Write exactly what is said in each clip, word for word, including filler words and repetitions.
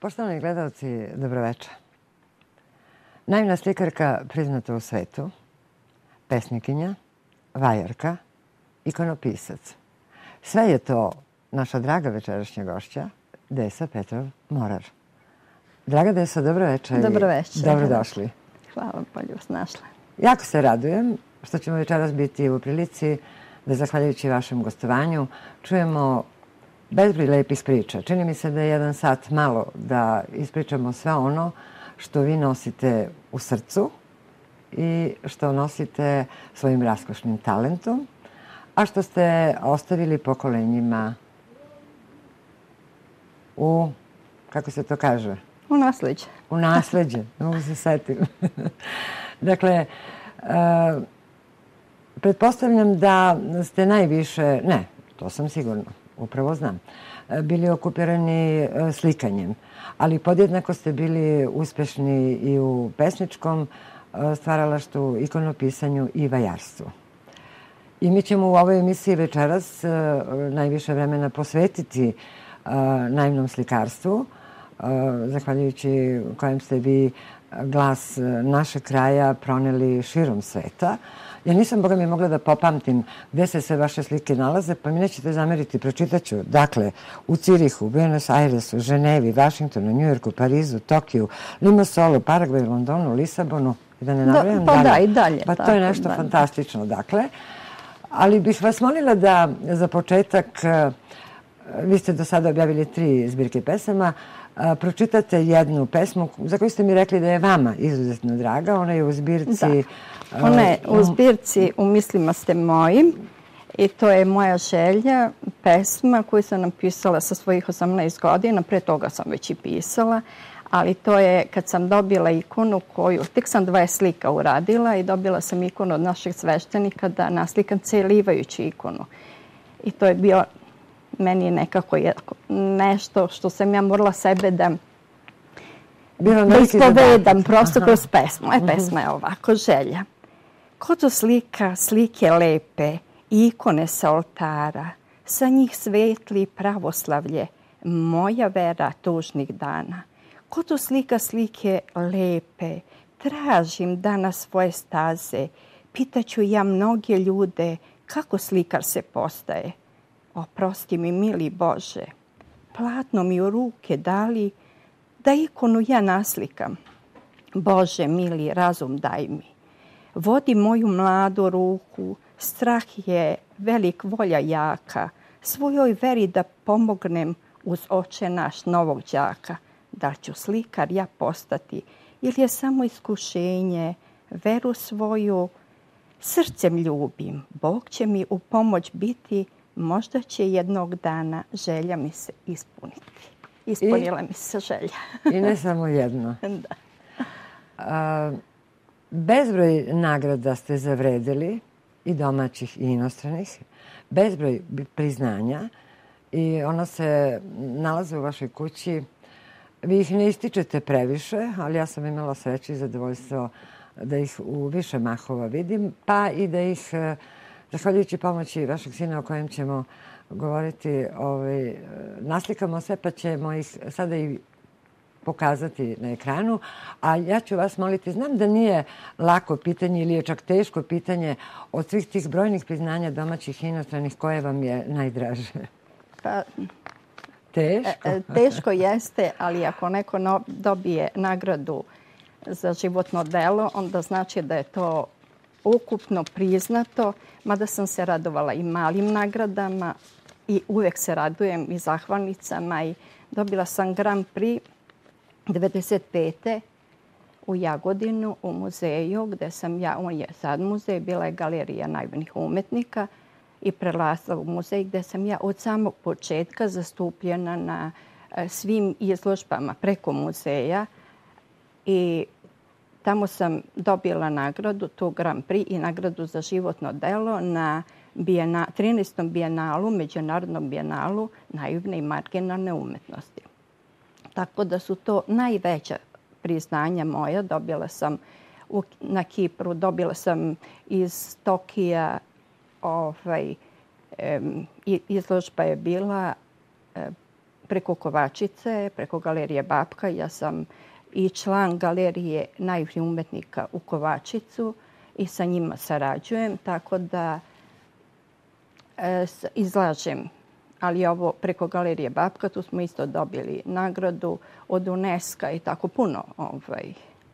Poštovani gledalci, dobroveče. Naivna slikarka priznata u svetu, pesnikinja, vajarka, ikonopisac. Sve je to naša draga večerašnja gošća, Desa Petrov Morar. Draga Desa, dobroveče. Dobroveče. Dobrodošli. Hvala, bolje vas našla. Jako se radujem što ćemo večeras biti u prilici da, zahvaljujući vašem gostovanju, čujemo bezbroj lepih priča. Čini mi se da je jedan sat malo da ispričamo sve ono što vi nosite u srcu i što nosite svojim raskošnim talentom, a što ste ostavili pokolenjima u, kako se to kaže? U nasleđe. U nasleđe, ne mogu se setim. Dakle, uh, pretpostavljam da ste najviše, ne, to sam sigurno, upravo znam, bili okupirani slikanjem, ali podjednako ste bili uspešni i u pesničkom stvaralaštvu, ikonopisanju i vajarstvu. I mi ćemo u ovoj emisiji večeras najviše vremena posvetiti naivnom slikarstvu, zahvaljujući kojem ste vi glas našeg kraja proneli širom sveta. Ja nisam, boga mi, mogla da popamtim gde se sve vaše slike nalaze, pa mi nećete zameriti, pročitaću. Dakle, u Cirihu, Buenos Airesu, Ženevi, Vašingtonu, Njujorku, Parizu, Tokiju, Limasolu, Paragvaju, Londonu, Lisabonu, i da ne nabrajam dalje. Pa da, i dalje. Pa to je nešto fantastično, dakle. Ali bih vas molila da za početak, vi ste do sada objavili tri zbirke pesama, pročitate jednu pesmu za koju ste mi rekli da je vama izuzetno draga. Ona je u zbirci... Da. Ona je u zbirci U mislima ste moji i to je moja želja, pesma koju sam napisala sa svojih osamnaest godina. Pre toga sam već i pisala, ali to je kad sam dobila ikonu koju... Tek sam dvadeset slika uradila i dobila sam ikonu od našeg sveštenika da naslikam celivajuću ikonu. I to je bio... Meni je nekako nešto što sam ja morala sebe da, da ispovedam prosto kroz pesmu. E, pesma je ovako, želja. Ko to slika slike lepe, ikone sa oltara, sa njih svetli pravoslavlje, moja vera tužnih dana. Ko to slika slike lepe, tražim danas svoje staze, pitaću ja mnoge ljude kako slikar se postaje. Oprosti mi, mili Bože, platno mi u ruke dali da ikonu ja naslikam. Bože, mili, razum daj mi. Vodi moju mladu ruku, strah je velik, volja jaka. Svojoj veri da pomognem uz oče naš novog đaka. Da ću slikar ja postati ili je samo iskušenje, veru svoju srcem ljubim. Bog će mi u pomoć biti. Možda će jednog dana želja mi se ispuniti. Ispunila I, mi se želja. I ne samo jedno. Da. A, bezbroj nagrada ste zavredili, i domaćih i inostranih. Bezbroj priznanja i ona se nalaze u vašoj kući. Vi ih ne ističete previše, ali ja sam imala sreću i zadovoljstvo da ih u više mahova vidim, pa i da ih... Zahvaljujući pomoći vašeg sina o kojem ćemo govoriti, ovaj, naslikamo sve pa ćemo ih sada i pokazati na ekranu. A ja ću vas moliti, znam da nije lako pitanje ili je čak teško pitanje od svih tih brojnih priznanja domaćih i inostranih, koje vam je najdraže? Pa, teško? Teško jeste, ali ako neko no, dobije nagradu za životno delo, onda znači da je to ukupno priznato, mada sam se radovala i malim nagradama i uvek se radujem i zahvalnicama. I dobila sam Grand Prix devedeset pete u Jagodinu u muzeju gde sam ja, on je sad muzej, bila je galerija naivnih umetnika i prelazila u muzej gde sam ja od samog početka zastupljena na svim izložbama preko muzeja i tamo sam dobila nagradu, tu Grand Prix i nagradu za životno delo na bijena, trinaestom bijenalu, Međunarodnom bijenalu naivne i marginalne umetnosti. Tako da su to najveća priznanja moja. Dobila sam u, na Kipru, dobila sam iz Tokija, ovaj, um, izložba je bila um, preko Kovačice, preko Galerije Babka. Ja sam i član Galerije naivnih umetnika u Kovačicu i sa njima sarađujem, tako da e, izlažem. Ali ovo preko Galerije Babka, tu smo isto dobili nagradu od UNESCO i tako puno. Ovaj,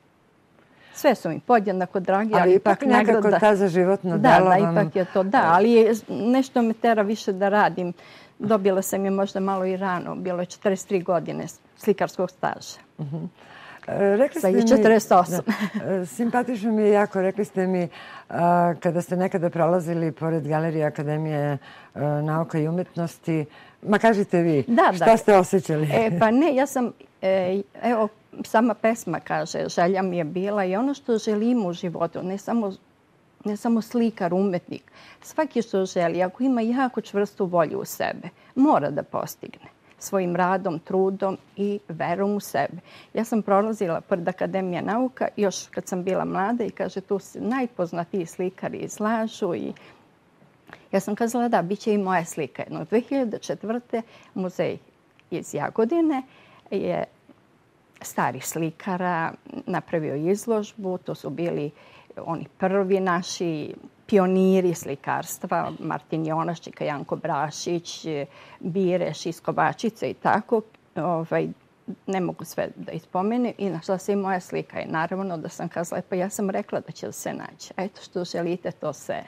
sve su mi podjednako dragi, ali, ali ipak, ipak nekako nagrada, ta za životno da, delo da, vam... ipak je to, da, ali je, nešto me tera više da radim. Dobila sam je možda malo i rano, bilo je četrdeset tri godine slikarskog staža. Uh-huh. Rekli ste mi, četrdeset osam. Da, simpatično mi je jako. Rekli ste mi a, kada ste nekada prolazili pored Galerije Akademije a, nauka i umetnosti. Ma kažite vi, da, šta da. ste osjećali? E, pa ne, ja sam, e, evo, sama pesma kaže, želja mi je bila i ono što želimo u životu, ne samo, ne samo slikar, umetnik. Svaki što želi, ako ima jako čvrstu volju u sebe, mora da postigne svojim radom, trudom i verom u sebe. Ja sam prolazila pored Akademije nauka još kad sam bila mlada i kaže tu se najpoznatiji slikari izlažu i ja sam kazala da, bit će i moja slika. No, dve hiljade četvrte. muzej iz Jagodine je starih slikara napravio izložbu. To su bili oni prvi naši pioniri slikarstva, Martin Jonaščika, Janko Brašić, Bireš iz Kovačice i tako. Ovaj, ne mogu sve da ispomenu. I našla se i moja slika. I naravno da sam kazala, pa ja sam rekla da će se naći. Eto što želite, to se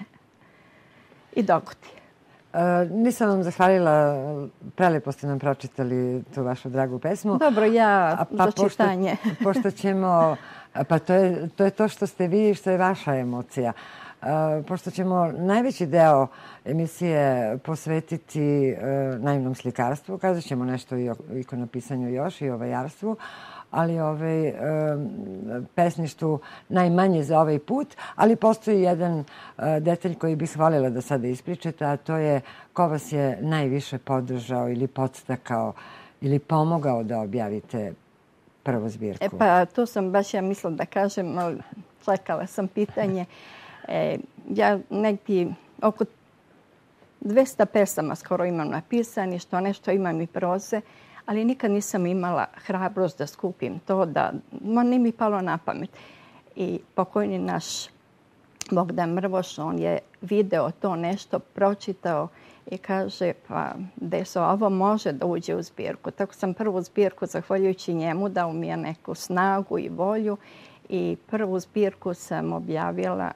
i dogodi. Uh, nisam vam zahvalila, prelepo ste nam pročitali tu vašu dragu pesmu. Dobro, ja A, pa, za čitanje. Pošto, pošto ćemo, pa to je, to je to što ste vi i što je vaša emocija. Uh, pošto ćemo najveći deo emisije posvetiti uh, naivnom slikarstvu, kazat ćemo nešto i o ikonopisanju još i o vajarstvu, ali ovaj, um, pesništvu najmanje za ovaj put. Ali postoji jedan uh, detalj koji bih voljela da sada ispričate, a to je ko vas je najviše podržao ili podstakao ili pomogao da objavite prvu zbirku. E pa, to sam baš ja mislila da kažem, ali čekala sam pitanje. E, ja negdje oko dvesta pesama skoro imam napisani, što nešto imam i proze, ali nikad nisam imala hrabrost da skupim to, da ma nije mi palo na pamet. I pokojni naš Bogdan Mrvoš, on je video to nešto, pročitao i kaže, pa Deso, ovo može da uđe u zbirku. Tako sam prvu zbirku, zahvaljujući njemu, dao mi je neku snagu i volju i prvu zbirku sam objavila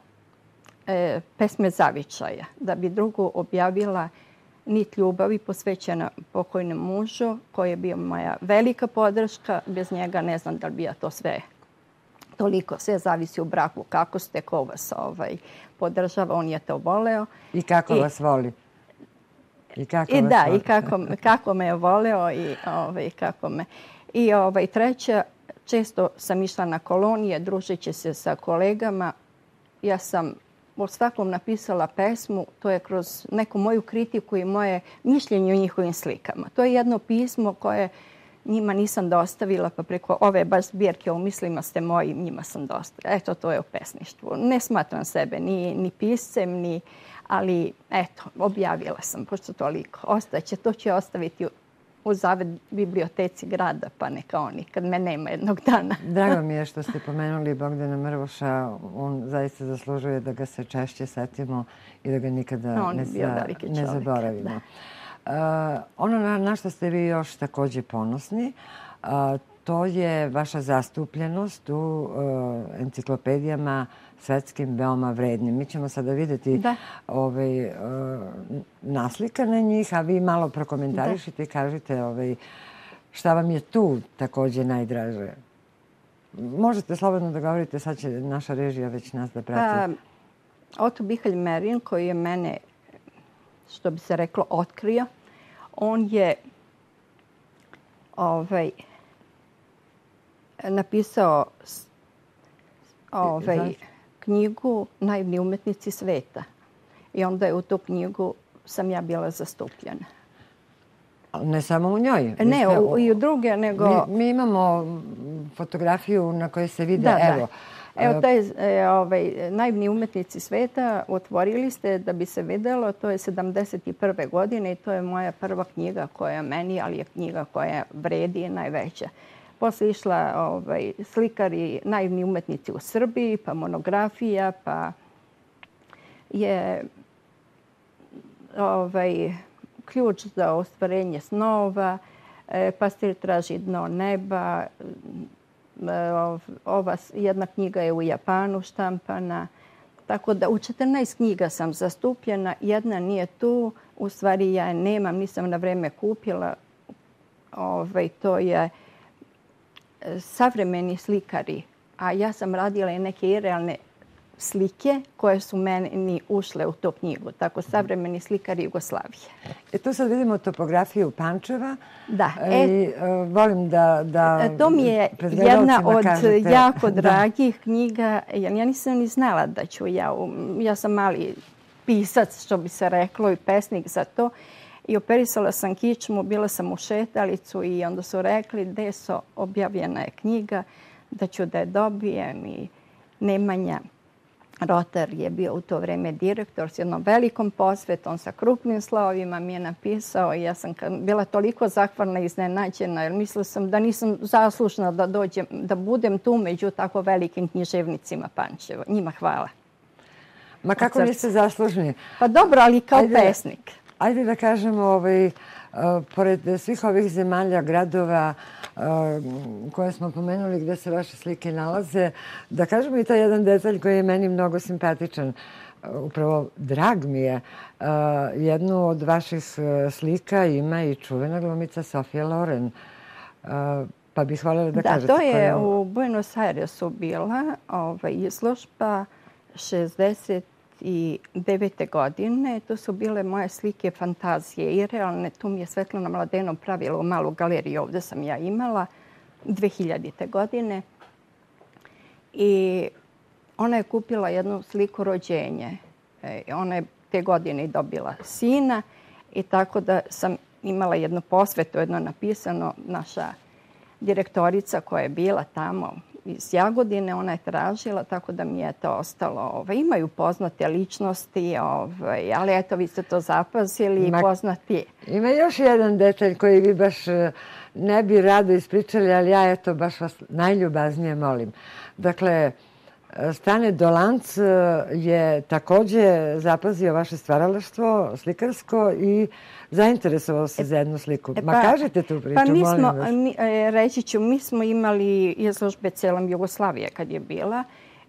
e, pesme zavičaja, da bi drugu objavila Nit ljubavi posvećena pokojnom mužu, koji je bio moja velika podrška. Bez njega ne znam da li bi ja to sve toliko. Sve zavisi u braku. Kako ste, ko vas ovaj, podržava. On je to voleo. I kako I, vas voli. I kako i vas da, voli. i kako, kako me je voleo. I, ovaj, kako me. I ovaj, treća, često sam išla na kolonije, družeći se sa kolegama. Ja sam o svakom napisala pesmu, to je kroz neku moju kritiku i moje mišljenje o njihovim slikama. To je jedno pismo koje njima nisam dostavila, pa preko ove baš zbirke u mislima ste moji, njima sam dostavila. Eto, to je o pesništvu. Ne smatram sebe ni, ni piscem, ni, ali eto, objavila sam, pošto toliko. Ostaće, to će ostaviti u, u Zaved biblioteci grada, pa neka oni, kad me nema jednog dana. Drago mi je što ste pomenuli Bogdana Mrvoša. On zaista zaslužuje da ga se češće setimo i da ga nikada ne, za, ne zaboravimo. Uh, ono na, na što ste vi još također ponosni, uh, to je vaša zastupljenost u uh, enciklopedijama svetskim veoma vrednim. Mi ćemo sada vidjeti ovaj, uh, naslika na njih, a vi malo prokomentarišite i kažete ovaj, šta vam je tu također najdraže. Možete slobodno da govorite, sad će naša režija već nas da prati. Pa, Oto Bihalj Merin, koji je mene, što bi se reklo, otkrio, on je ovaj, napisao ovaj, knjigu Naivni umetnici sveta. I onda je u tu knjigu sam ja bila zastupljena. Ne samo u njoj? Ne, u, i u druge, nego... Mi, mi imamo fotografiju na kojoj se vide, da, evo, Evo, taj e, ovaj, naivni umetnici sveta otvorili ste da bi se videlo. To je sedamdeset prve godine i to je moja prva knjiga koja meni, ali je knjiga koja vredi i najveća. Posle išla ovaj, slikari, naivni umetnici u Srbiji, pa monografija, pa je ovaj, ključ za ostvarenje snova, e, Pastir traži dno neba. Ova jedna knjiga je u Japanu štampana. Tako da u četrnaest knjiga sam zastupljena. Jedna nije tu. U stvari ja je nemam, nisam na vreme kupila. Ovaj, to je savremeni slikari. A ja sam radila i neke irealne slike koje su meni ušle u tu knjigu. Tako, savremeni slikari Jugoslavije. E tu sad vidimo topografiju Pančeva. Da. E, I uh, volim da, da... To mi je jedna od kažete, jako dragih da. knjiga. Ja, ja nisam ni znala da ću ja... Ja sam mali pisac, što bi se reklo, i pesnik za to. I operisala sam kičmu, bila sam u šetalicu i onda su rekli, Deso, objavljena je knjiga, da ću da je dobijem. I Nemanja Rotar je bio u to vreme direktor s jednom velikom posvetom, sa krupnim slovima mi je napisao i ja sam bila toliko zahvalna i iznenađena jer mislila sam da nisam zaslužna da dođem, da budem tu među tako velikim književnicima Pančeva. Njima hvala. Ma kako niste zaslužni? Pa dobro, ali kao ajde, pesnik. Ajde da kažemo, ovaj, uh, pored svih ovih zemalja, gradova, koje smo pomenuli gdje se vaše slike nalaze, da kažemo i taj jedan detalj koji je meni mnogo simpatičan. Upravo drag mi je. Jednu od vaših slika ima i čuvena glumica Sofija Loren. Pa bih voljela da, da kažete. Da, to je u Buenos Airesu bila ovaj, izložba šezdeset devete godine. To su bile moje slike fantazije i realne. Tu mi je Svetlana Mladenov pravila u malu galeriju. Ovdje sam ja imala dve hiljadite godine. I ona je kupila jednu sliku rođenje. Ona je te godine i dobila sina. I tako da sam imala jednu posvetu, jedno napisano. Naša direktorica koja je bila tamo iz Jagodine, ona je tražila, tako da mi je to ostalo. Ovaj, imaju poznate ličnosti, ovaj, ali eto, vi ste to zapazili i poznati. Ima još jedan detalj koji vi baš ne bi rado ispričali, ali ja eto baš vas najljubaznije molim. Dakle, Stane Dolanc je također zapazio vaše stvaralaštvo slikarsko i zainteresovao se za jednu sliku. Ma pa, kažete tu priču, pa mi molim smo, vas. Mi, reći ću, mi smo imali izložbe celom Jugoslavije kad je bila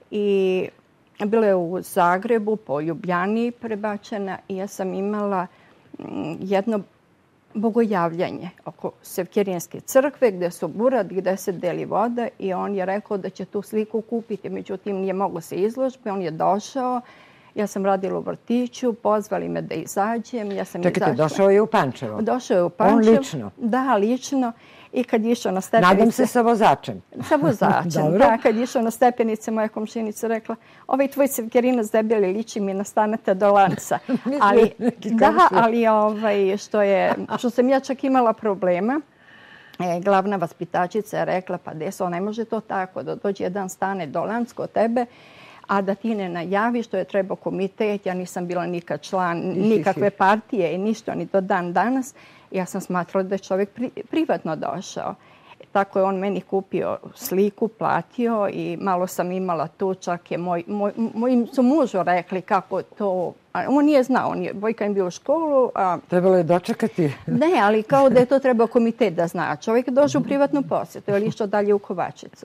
i bila je u Zagrebu, po Ljubljani prebačena i ja sam imala jedno bogojavljanje oko Sevkerinske crkve gdje su burad, gdje se deli voda i on je rekao da će tu sliku kupiti. Međutim, nije moglo se izložbe. On je došao. Ja sam radila u vrtiću. Pozvali me da izađem. Ja sam Čekajte, izašla. Došao je u Pančevo? Došao je u Pančevo. On lično? Da, lično. I kad je išao na stepenice... Nadam se sa vozačem. Sa vozačem, da. Kad je išao na stepenice, moja komšinica rekla, ovaj tvoj Sevkerinac debeli liči mi na Staneta Dolanca. ali, da, ali ovaj, što, je, što sam ja čak imala problema, e, glavna vaspitačica je rekla, pa Deso, ne može to tako, da dođe jedan Stane Dolanc kod tebe, a da ti ne najavi što je trebao komitet. Ja nisam bila nikad član nikakve partije i ništa, ni do dan danas. Ja sam smatrala da je čovjek pri, privatno došao. Tako je on meni kupio sliku, platio i malo sam imala tu. Čak je moj, moj, mojim su mužu rekli kako to... On nije znao, on je, Vojka je bio u školu. A, trebalo je dočekati. Ne, ali kao da je to trebao komitet da zna. Čovjek je došao u privatnu posjetu ili išao dalje u Kovačicu.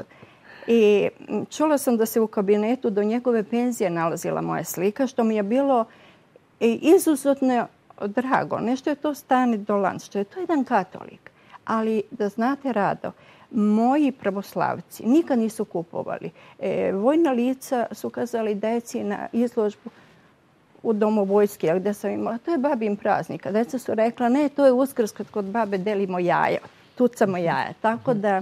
I čula sam da se u kabinetu do njegove penzije nalazila moja slika, što mi je bilo izuzetno drago. Nešto je to Stane Dolanc, što je to jedan katolik. Ali da znate, Rado, moji pravoslavci nikad nisu kupovali. E, vojna lica su kazali deci na izložbu u domu vojske, gdje sam imala, to je babin praznik. Deca su rekla, ne, to je Uskrs kad kod babe delimo jaja, tucamo jaja. Tako da,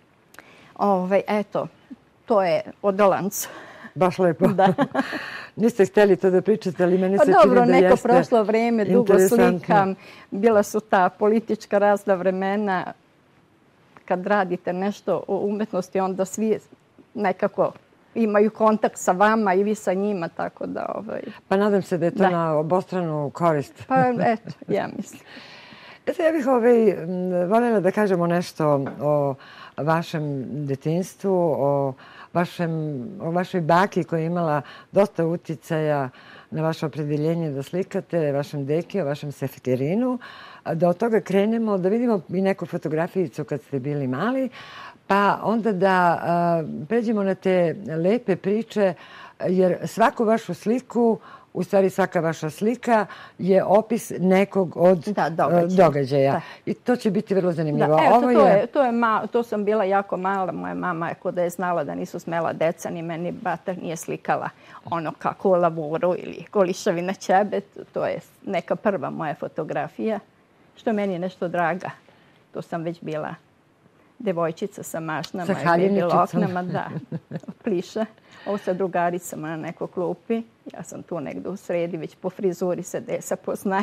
ovaj, eto, to je od Dolanca. Baš lepo. Da. Niste htjeli to da pričate, ali meni pa se dobro, čini da jeste neko prošlo vrijeme, dugo slikam. Bila su ta politička razna vremena. Kad radite nešto u umetnosti, onda svi nekako imaju kontakt sa vama i vi sa njima, tako da... Ovaj... Pa nadam se da je to da. na obostranu korist. Pa eto, ja mislim. Eto, ja bih ovaj, voljela da kažemo nešto o vašem detinjstvu, o, vašem, o vašoj baki koja je imala dosta uticaja na vaše opredeljenje da slikate, vašem deki, o vašem Sefterinu. Da od toga krenemo, da vidimo i neku fotografijicu kad ste bili mali, pa onda da a, pređemo na te lepe priče, jer svaku vašu sliku, u stvari svaka vaša slika je opis nekog od da, događaja. događaja. Da. I to će biti vrlo zanimljivo. Da, evo, Ovo to, je... Je, to, je ma, to sam bila jako mala. Moja mama je kod da je znala da nisu smela deca, ni meni bata nije slikala ono kako lavuru ili kolišavi na ćebet. To je neka prva moja fotografija, što meni je nešto draga. To sam već bila devojčica sa mašnama sa i baby loknama, da, pliša. Ovo sa drugaricama na nekoj klupi. Ja sam tu negdje u sredi, već po frizuri se desa poznaje.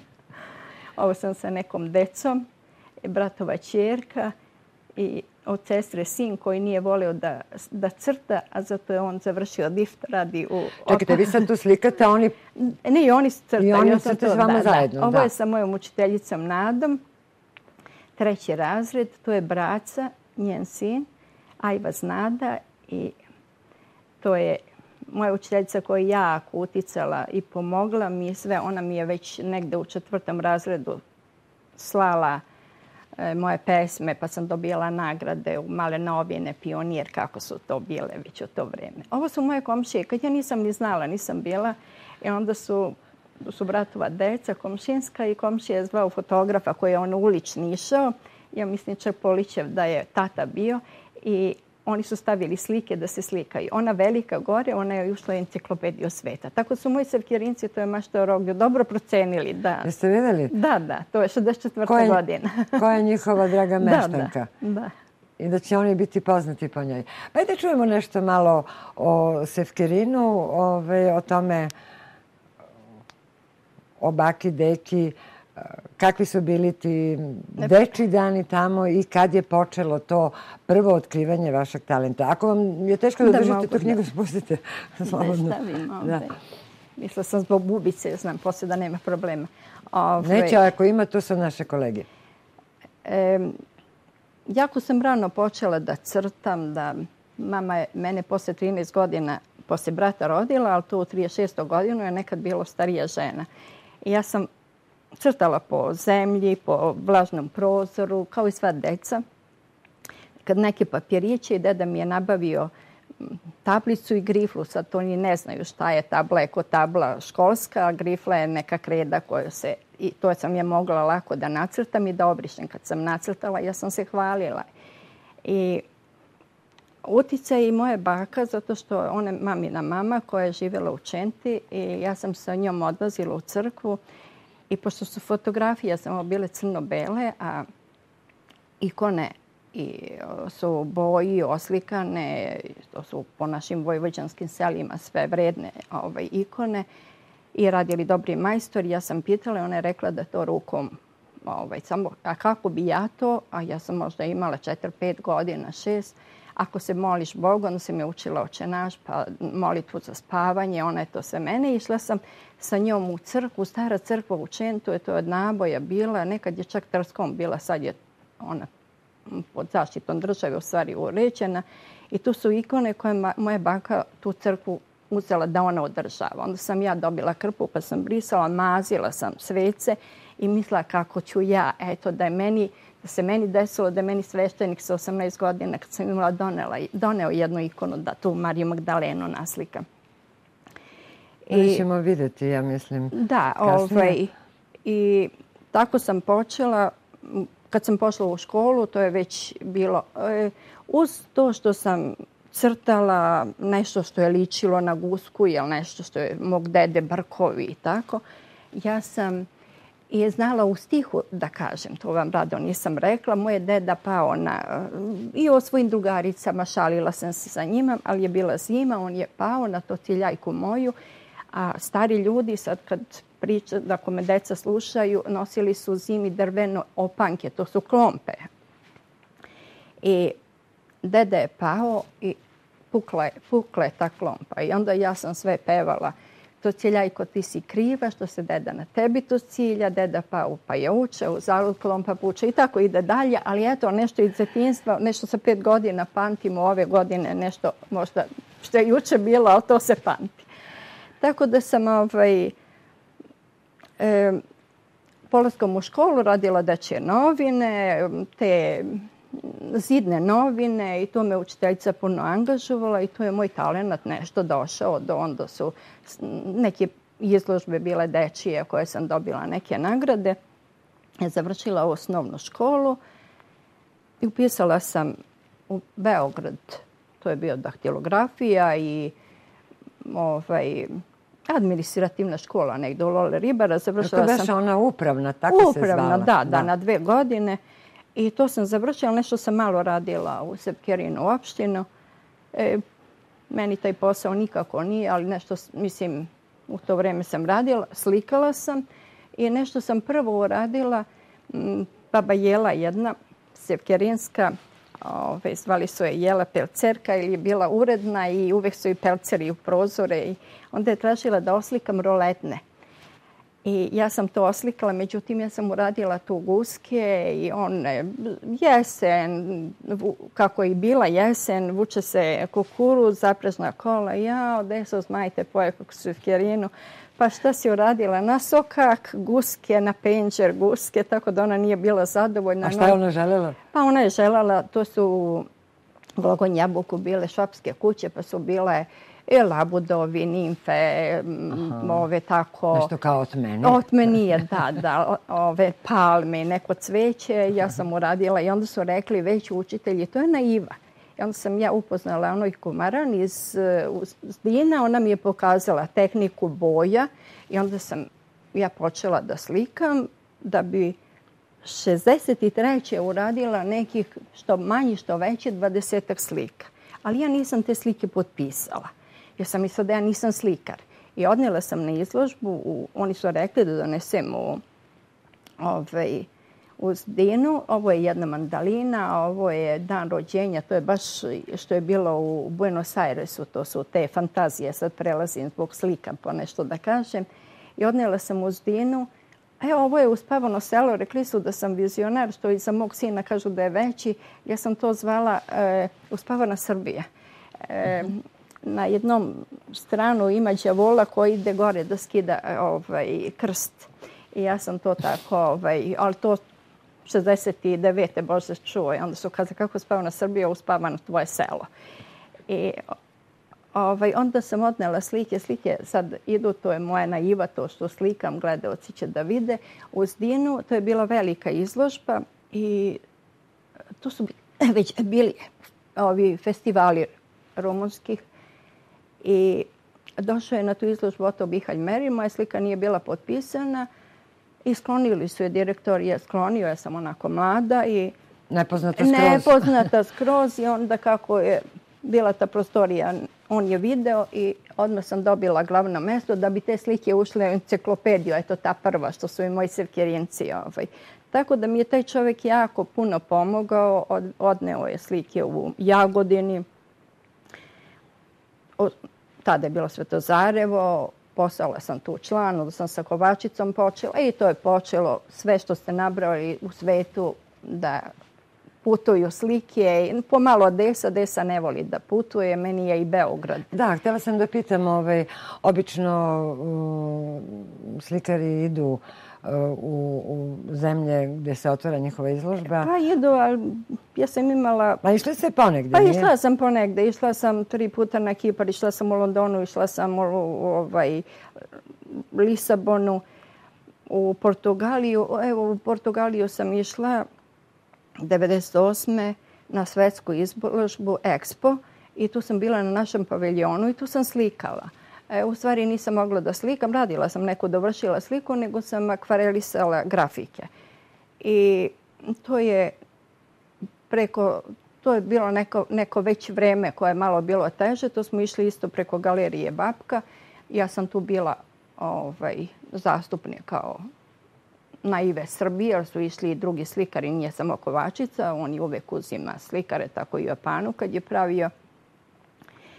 Ovo sam sa nekom decom, bratova ćerka i od sestre sin koji nije volio da, da crta, a zato je on završio lift, radi u... Čekajte, vi sad tu slikate, a oni... Ne, i oni crtaju. I oni crtaju s vama da, zajedno, da. Ovo je sa mojom učiteljicom Nadom, treći razred, to je braca, njen sin, Ajvaz Nada, i to je moja učiteljica koja je jako uticala i pomogla mi sve. Ona mi je već negde u četvrtom razredu slala e, moje pesme, pa sam dobijala nagrade u Male novine, Pionir, kako su to bile već u to vreme. Ovo su moje komšije. Kad ja nisam ni znala, nisam bila, i onda su, su bratova deca, komšinska, i komšija je zvao fotografa koji je on ulični išao. Ja mislim čak Polićev da je tata bio, i oni su stavili slike da se slikaju. Ona velika gore, ona je ušla u enciklopediju sveta. Tako su moji Sevkjerinci, to je mašto Roglju, dobro procenili. Da. Jeste vidjeli? Da, da, to je šezdeset četvrta godina. Koja je njihova draga meštanka. Da, da, da. I da će oni biti poznati po njoj. Pa da čujemo nešto malo o Sevkjerinu, ove, o tome, o baki, deki, kakvi su bili ti dečji dani tamo i kad je počelo to prvo otkrivanje vašeg talenta. Ako vam je teško da, da držite tu knjigu, spustite. Ne stavim ovdje. Mislila sam zbog bubice, znam, poslije da nema problema. Ove, Neće, ako ima, to su naše kolege. E, jako sam rano počela da crtam, da mama je mene posle trinaest godina, posle brata rodila, ali to u trideset šestoj godinu je nekad bilo starija žena. I ja sam crtala po zemlji, po vlažnom prozoru, kao i sva deca. Kad neke papiriće, deda mi je nabavio tablicu i griflu. Sad to oni ne znaju šta je tabla, eko tabla školska, a grifla je neka kreda koja se... I to sam je mogla lako da nacrtam i da obrišem. Kad sam nacrtala, ja sam se hvalila. I uticaj i moje baka, zato što ona je mamina mama koja je živjela u Čenti, i ja sam sa njom odlazila u crkvu. I pošto su fotografije samo bile crno-bele, a ikone i su boji oslikane, to su po našim vojvođanskim selima sve vredne ovaj, ikone, i radili dobri majstori, ja sam pitala, ona je rekla da to rukom, ovaj, samo, a kako bi ja to, a ja sam možda imala četiri, pet godina, šest, ako se moliš Bogu, onda sam je učila Oče naš, pa molitvu za spavanje, ona je to sve mene. Išla sam sa njom u crkvu, stara crkva u Čentu, je to od naboja bila, nekad je čak Trskom bila, sad je ona pod zaštitom države u stvari uređena. I tu su ikone koje ma, moja baka tu crkvu uzela da ona održava. Onda sam ja dobila krpu, pa sam brisala, mazila sam svece i mislila kako ću ja, eto, da je meni, da se meni desilo da je meni sveštenik sa osamnaest godina kad sam imala donela, doneo jednu ikonu da tu Mariju Magdalenu naslikam. I ćemo vidjeti, ja mislim. Da, ovaj, i tako sam počela. Kad sam pošla u školu, to je već bilo uz to što sam crtala nešto što je ličilo na gusku ili nešto što je mog dede brkovi i tako. Ja sam je znala u stihu da kažem, to vam rado nisam rekla. Moj je deda pao na, i o svojim drugaricama, šalila sam se sa njima, ali je bila zima, on je pao na to ciljajku moju. A stari ljudi, sad kad priča, da ako me deca slušaju, nosili su zimi drveno opanke, to su klompe. I deda je pao i pukla, pukla je ta klompa. I onda ja sam sve pevala. To cijeljajko, ti si kriva što se deda na tebi to cilja, deda pa pa je uče, u zalud klompa puče i tako ide dalje. Ali eto, nešto iz djetinjstva, nešto sa pet godina pamtimo ove godine, nešto možda što je juče bilo, ali to se pamti. Tako da sam ovaj, e, polaskom u školu radila dečje novine, te zidne novine i to me učiteljica puno angažovala i to je moj talenat nešto došao. Do onda su neke izložbe bile dečije koje sam dobila neke nagrade. Ja završila osnovnu školu i upisala sam u Beograd. To je bio daktilografija i ovaj, administrativna škola negdje u Lole Ribara. Završila to je sam... ona upravna, tako upravna, se zvala. Da, da, na dve godine. I to sam završila. Nešto sam malo radila u Sepkerinu opštinu. E, meni taj posao nikako nije, ali nešto, mislim, u to vrijeme sam radila. Slikala sam i nešto sam prvo uradila. M, baba Jela jedna, Sepkerinska, ove, zvali su je Jela Pelcerka ili je bila uredna i uvijek su i pelceri u prozore. I onda je tražila da oslikam roletne. I ja sam to oslikala, međutim ja sam uradila tu guske i on jesen, kako je bila jesen, vuče se kukuruz, zaprežna kola. Ja, deso zmajte poje kako su u Kjerinu. Pa šta si uradila? Na sokak guske, na penđer guske, tako da ona nije bila zadovoljna. A šta je ona željela? Pa ona je željela, to su u Glogon Jabuku bile švapske kuće, pa su bile i labudovi, nimfe, Aha. ove tako... Nešto kao otmeni. Otmenije, da, da, ove palme, neko cveće. Ja sam uradila i onda su rekli već učitelji, to je naiva. I onda sam ja upoznala onoj kumaran iz Dina, ona mi je pokazala tehniku boja i onda sam ja počela da slikam da bi šezdeset treće uradila nekih što manji, što veće, dvadesetak slika. Ali ja nisam te slike potpisala. Jer sam mislila da ja nisam slikar. I odnijela sam na izložbu. U, oni su rekli da donesem u, ovaj, u Zdinu. Ovo je jedna mandalina, ovo je dan rođenja. To je baš što je bilo u Buenos Airesu. To su te fantazije. Sad prelazim zbog slika po nešto da kažem. I odnijela sam u Zdinu. E, ovo je uspavano selo. Rekli su da sam vizionar, što i za mog sina kažu da je veći. Ja sam to zvala e, uspavana Srbija. E, uh-huh. Na jednom stranu ima đavola koji ide gore da skida ovaj, krst. I ja sam to tako, ovaj, ali to šezdeset devete Bože čuo. I onda su kazali kako uspavana Srbija, uspavano tvoje selo. I ovaj, onda sam odnela slike. Slike sad idu, to je moja naiva, to što slikam, gledaoci će da vide. U Zdinu to je bila velika izložba i tu su već bili ovi festivali rumunskih. I došao je na tu izložbu Oto Bihalj Meri. Moja slika nije bila potpisana i sklonili su je. Direktor je sklonio, ja sam onako mlada i nepoznata skroz. Nepoznata skroz i onda kako je bila ta prostorija, on je video i odmah sam dobila glavno mjesto da bi te slike ušle u enciklopediju. Eto ta prva što su i moji Sepkerinci. Ovaj. Tako da mi je taj čovjek jako puno pomogao. Od, odneo je slike u Jagodini. O, tada je bilo Svetozarevo. Postala sam tu član, onda sam sa Kovačicom počela i to je počelo sve što ste nabrali u svetu da putuju slike. Pomalo Desa, Desa ne voli da putuje, meni je i Beograd. Da, htjela sam da pitam, ovaj, obično uh, slikari idu uh, u, u zemlje gdje se otvara njihova izložba. Pa idu, ali ja sam imala... Pa išli se ponegde, Pa nije? išla sam ponegde. Išla sam tri puta na Kipar, išla sam u Londonu, išla sam u ovaj, Lisabonu, u Portugaliju. Evo, u Portugaliju sam išla devedeset osme na svetsku izložbu Expo i tu sam bila na našem paviljonu i tu sam slikala. E, u stvari nisam mogla da slikam, radila sam neku dovršila sliku, nego sam akvarelisala grafike. I to je preko, to je bilo neko, neko već vreme koje je malo bilo teže. To smo išli isto preko galerije Babka. Ja sam tu bila ovaj, zastupnik kao naive Srbije, jer su išli i drugi slikari, nije samo Kovačica, on je uvek uzima slikare, tako i u Japanu kad je pravio.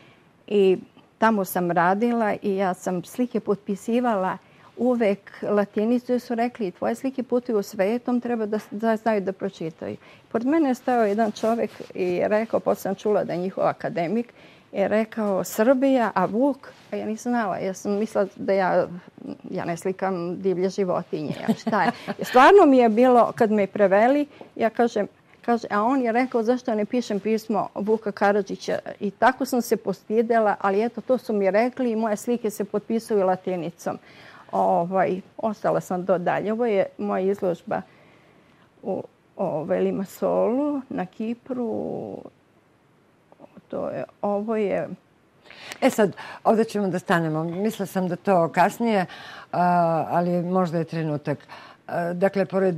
I tamo sam radila i ja sam slike potpisivala uvek latinicu, su rekli tvoje slike putuju svetom, treba da, da znaju da pročitaju. Pored mene je stao jedan čovjek i rekao, posle sam čula da je njihov akademik, je rekao Srbija, a Vuk, a ja nisam znala. Ja sam mislila da ja, ja ne slikam divlje životinje. Ja, šta je? I stvarno mi je bilo, kad me preveli, ja kažem, kaže, a on je rekao zašto ne pišem pismo Vuka Karadžića. I tako sam se postidela, ali eto, to su mi rekli i moje slike se potpisuju latinicom. Ovaj, ostala sam do dalje. Ovo je moja izložba u ovaj, Limassolu na Kipru. To je, ovo je... E sad, ovdje ćemo da stanemo. Mislila sam da to kasnije, ali možda je trenutak. Dakle, pored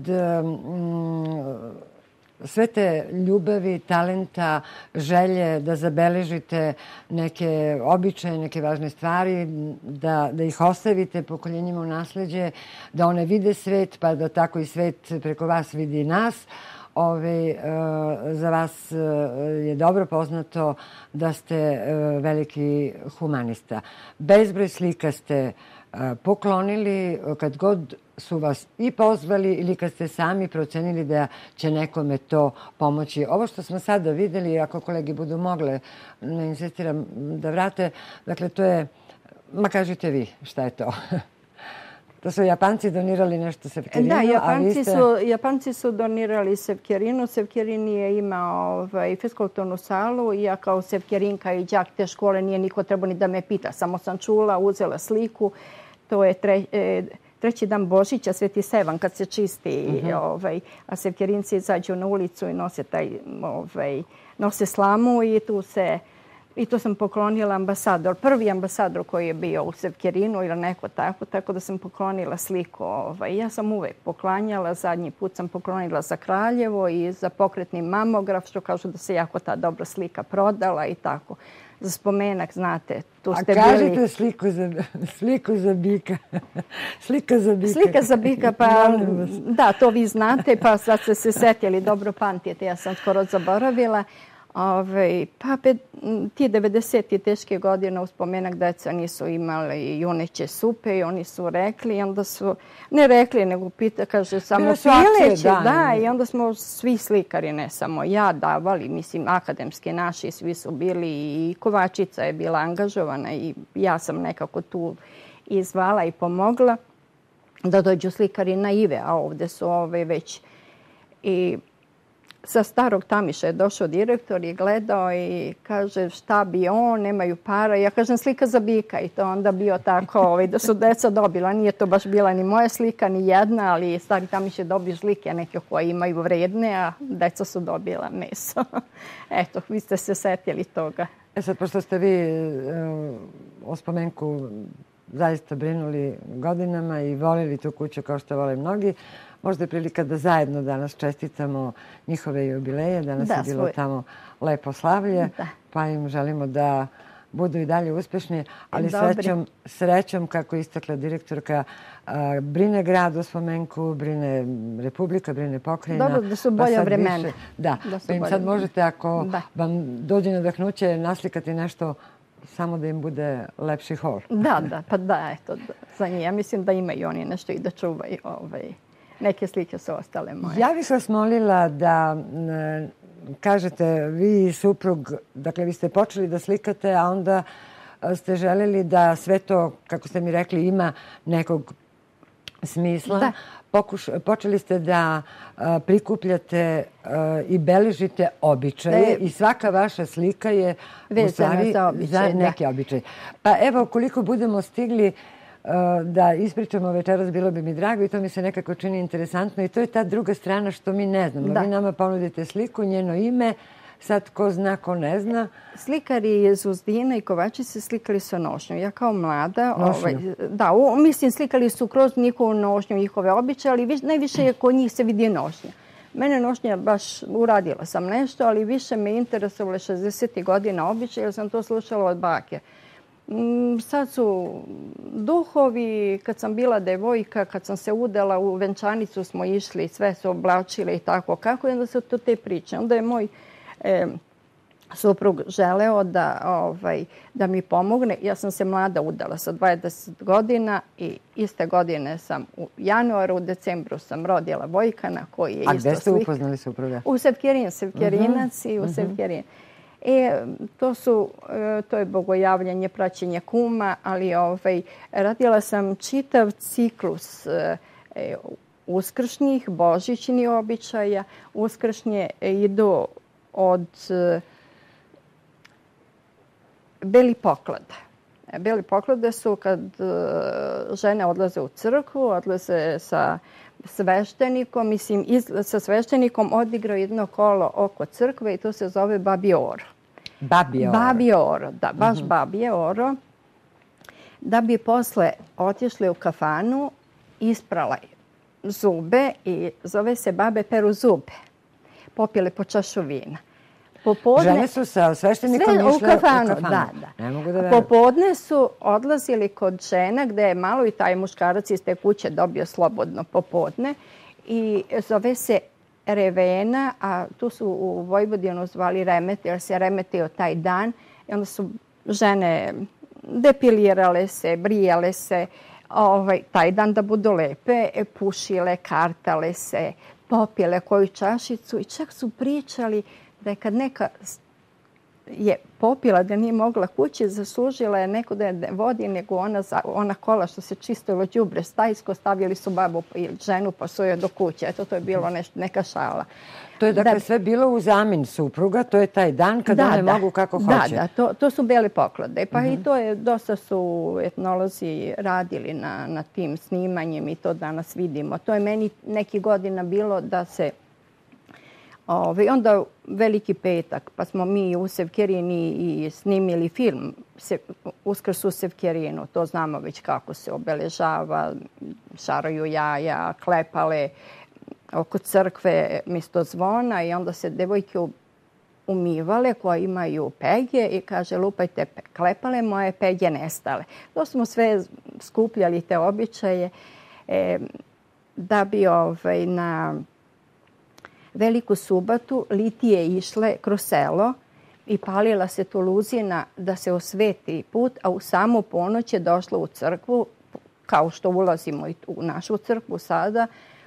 sve te ljubavi, talenta, želje da zabeležite neke običaje, neke važne stvari, da, da ih ostavite pokoljenjima u nasleđe, da one vide svet, pa da tako i svet preko vas vidi nas. Ove, za vas je dobro poznato da ste veliki humanista. Bezbroj slika ste poklonili kad god su vas i pozvali ili kad ste sami procenili da će nekome to pomoći. Ovo što smo sada vidjeli, ako kolegi budu mogle, ne insistiram da vrate, dakle to je, ma kažite vi šta je to. To su Japanci donirali nešto Sevkjerinu, da, Japanci, a vi ste... su, Japanci su donirali Sevkjerinu. Sevkjerin je imao ovaj, fiskulturnu salu i ja kao Sevkjerinka i đak te škole nije niko trebao ni da me pita. Samo sam čula, uzela sliku. To je tre, e, treći dan Božića, Sveti Sevan, kad se čisti, uh-huh. ovaj, a Sevkjerinci izađu na ulicu i nose, taj, ovaj, nose slamu i tu se... I to sam poklonila ambasador, prvi ambasador koji je bio u Sevkjerinu ili neko tako, tako da sam poklonila sliku. Ovaj. Ja sam uvek poklanjala, zadnji put sam poklonila za Kraljevo i za pokretni mamograf, što kažu da se jako ta dobra slika prodala i tako. Za spomenak, znate, tu ste bili... A kažete bili... sliku, za, sliku za bika. Slika za bika. Slika za bika, pa da, to vi znate, pa sad ste se setili, dobro pamtite, ja sam skoro zaboravila. Ove, pa pet, ti devedeset teške godine u spomenak deca nisu imali juneće supe i oni su rekli, i onda su, ne rekli, nego pita, kaže, samo pileće, da, da, i onda smo svi slikari, ne samo ja, davali, mislim, akademski naši, svi su bili i Kovačica je bila angažovana i ja sam nekako tu izvala i pomogla da dođu slikari na Ive, a ovdje su ove već i... Sa starog Tamiša je došao direktor i gledao i kaže šta bi on, nemaju para. Ja kažem slika za bika i to onda bio tako ovaj, da su deca dobila. Nije to baš bila ni moja slika, ni jedna, ali stari Tamiš je dobio slike neke koje imaju vredne, a deca su dobila meso. Eto, vi ste se setili toga. E sad, pošto ste vi o spomenku zaista brinuli godinama i volili tu kuću kao što vole mnogi, možda je prilika da zajedno danas čestitamo njihove jubileje. Danas da, je bilo svoj... tamo lepo slavlje, da. Pa im želimo da budu i dalje uspješni, ali srećom, srećom, kako istakla direktorka, brine grad u spomenku, brine Republika, brine pokrajina. Dobro, da su bolja pa vremena. Više, da, da pa im sad možete, ako da. vam dođe nadahnuće, naslikati nešto samo da im bude lepši hol. Da, da, pa da, eto, za njih. Ja mislim da imaju oni nešto i da čuvaju ovaj... Neke slike su ostale moje. Ja bih vas molila da ne, kažete vi i suprug, dakle vi ste počeli da slikate, a onda ste željeli da sve to, kako ste mi rekli, ima nekog smisla. Da. Pokuš, počeli ste da a, prikupljate a, i beležite običaje e, i svaka vaša slika je u stvari za, običaj, za neki običaj. Pa evo, koliko budemo stigli da ispričamo večeras, bilo bi mi drago i to mi se nekako čini interesantno i to je ta druga strana što mi ne znamo. Da. Vi nama ponudite sliku, njeno ime, sad ko zna, ko ne zna. Slikari iz Uzdina i Kovačice slikali su nošnju. Ja kao mlada, ovaj, da, o, mislim slikali su kroz njihovu nošnju, njihove običaje, ali viš, najviše je kod njih se vidi nošnja. Mene nošnja baš uradila sam nešto, ali više me interesovalo šezdesetih godina običaje, jer sam to slušala od bake. Sad su duhovi, kad sam bila devojka, kad sam se udala u venčanicu smo išli, sve su oblačile i tako kako. I onda su to te priče. Onda je moj e, suprug želeo da, ovaj, da mi pomogne. Ja sam se mlada udala sa dvadeset godina i iste godine sam u januaru, u decembru sam rodila Vojkana koji je isto slika. A gde ste upoznali supruga? U Sevkerin, Sevkerinac uh -huh. i u uh -huh. Sevkerin. E, to su, to je bogojavljanje, praćenje kuma, ali ovaj, radila sam čitav ciklus e, uskršnjih, božićnih običaja. Uskršnje idu od e, Beli poklada. Beli poklade su kad e, žene odlaze u crkvu, odlaze sa sveštenikom, mislim, iz, sa sveštenikom odigrao jedno kolo oko crkve i to se zove Babije oro. Babije oro. Babije oro, da, baš uh -huh. Babije oro. Da bi posle otišli u kafanu, isprala zube i zove se babe peru zube. Popile po čašu vina. Popodne, žene su sa sveštenikom sve, išle u kafanu. U kafanu. Da, da. Ne mogu da verujem. Popodne su odlazili kod žena gde je malo i taj muškarac iz te kuće dobio slobodno popodne i zove se Revena, a tu su u Vojvodinu zvali remete, jer se remetio taj dan i onda su žene depilirale se, brijale se ovaj, taj dan da budu lepe, pušile, kartale se, popile koju čašicu i čak su pričali da je kad neka je popila da nije mogla kući, zaslužila je neko da je vodi nego ona, za, ona kola što se čistilo đubre stajsko, stavili su babu i ženu pa su joj do kuće. Eto, to je bilo nešto, neka šala. To je dakle da, sve bilo u zamin supruga, to je taj dan kada da, one da, mogu kako da, hoće. Da, da, to, to su bele poklade. Pa uh -huh. i to je, dosta su etnolozi radili na, na tim snimanjem i to danas vidimo. To je meni neki godina bilo da se Ove, onda Veliki petak, pa smo mi u Sevkerini i snimili film Uskrs u Sevkerinu. To znamo već kako se obeležava, šaraju jaja, klepale oko crkve mjesto zvona i onda se devojke umivale koje imaju pege i kaže lupajte klepale, moje pege nestale. To smo sve skupljali te običaje e, da bi ovaj, na Veliku subatu litije išle kroz selo i palila se tu luzina da se osveti put, a u samu ponoć je došla u crkvu, kao što ulazimo i u našu crkvu sada,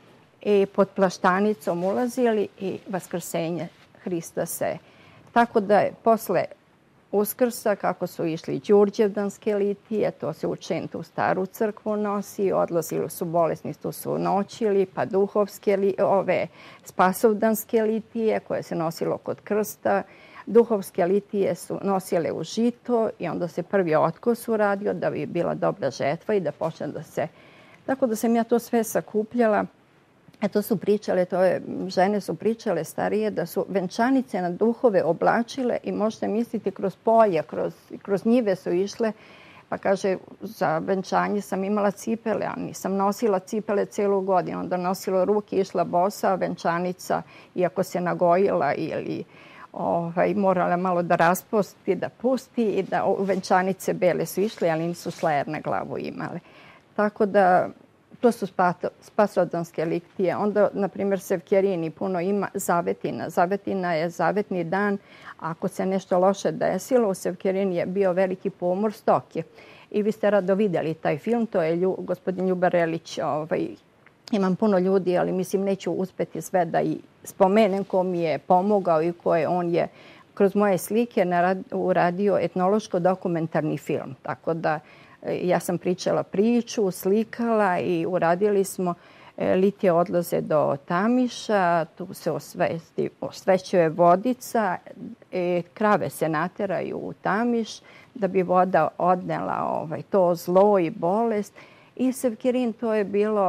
i pod plaštanicom ulazili i vaskrsenje Hrista se. Tako da je posle Uskrsa, kako su išli đurđevdanske litije, to se u Čentu u staru crkvu nosi, odlazili su bolesni, tu su noćili, pa duhovske, ove spasovdanske litije koje se nosilo kod krsta. Duhovske litije su nosile u žito i onda se prvi otkos uradio da bi bila dobra žetva i da počne da se... Tako da sam ja to sve sakupljala. E to su pričale, to je, žene su pričale starije da su venčanice na duhove oblačile i možete misliti kroz polje, kroz, kroz njive su išle. Pa kaže, za venčanje sam imala cipele, a nisam nosila cipele celu godinu. Onda nosila ruke, išla bosa, venčanica, iako se nagojila ili ovaj, morala malo da raspusti, da pusti i da venčanice bele su išle, ali nisu slajer na glavu imale. Tako da... To su spasodanske litije. Onda, na primjer, Sevkerini puno ima zavetina. Zavetina je zavetni dan. Ako se nešto loše desilo, u Sevkerini je bio veliki pomor stoke. I vi ste rado vidjeli taj film. To je lju, gospodin Ljuba Relić. Ovaj, imam puno ljudi, ali mislim neću uspjeti sve da i spomenem ko mi je pomogao i koje on je kroz moje slike uradio etnološko-dokumentarni film. Tako da ja sam pričala priču, slikala i uradili smo litije odlaze do Tamiša, tu se osvesti, osvećuje vodica, e, krave se nateraju u Tamiš da bi voda odnela ovaj, to zlo i bolest. I Sevkerin, to je bilo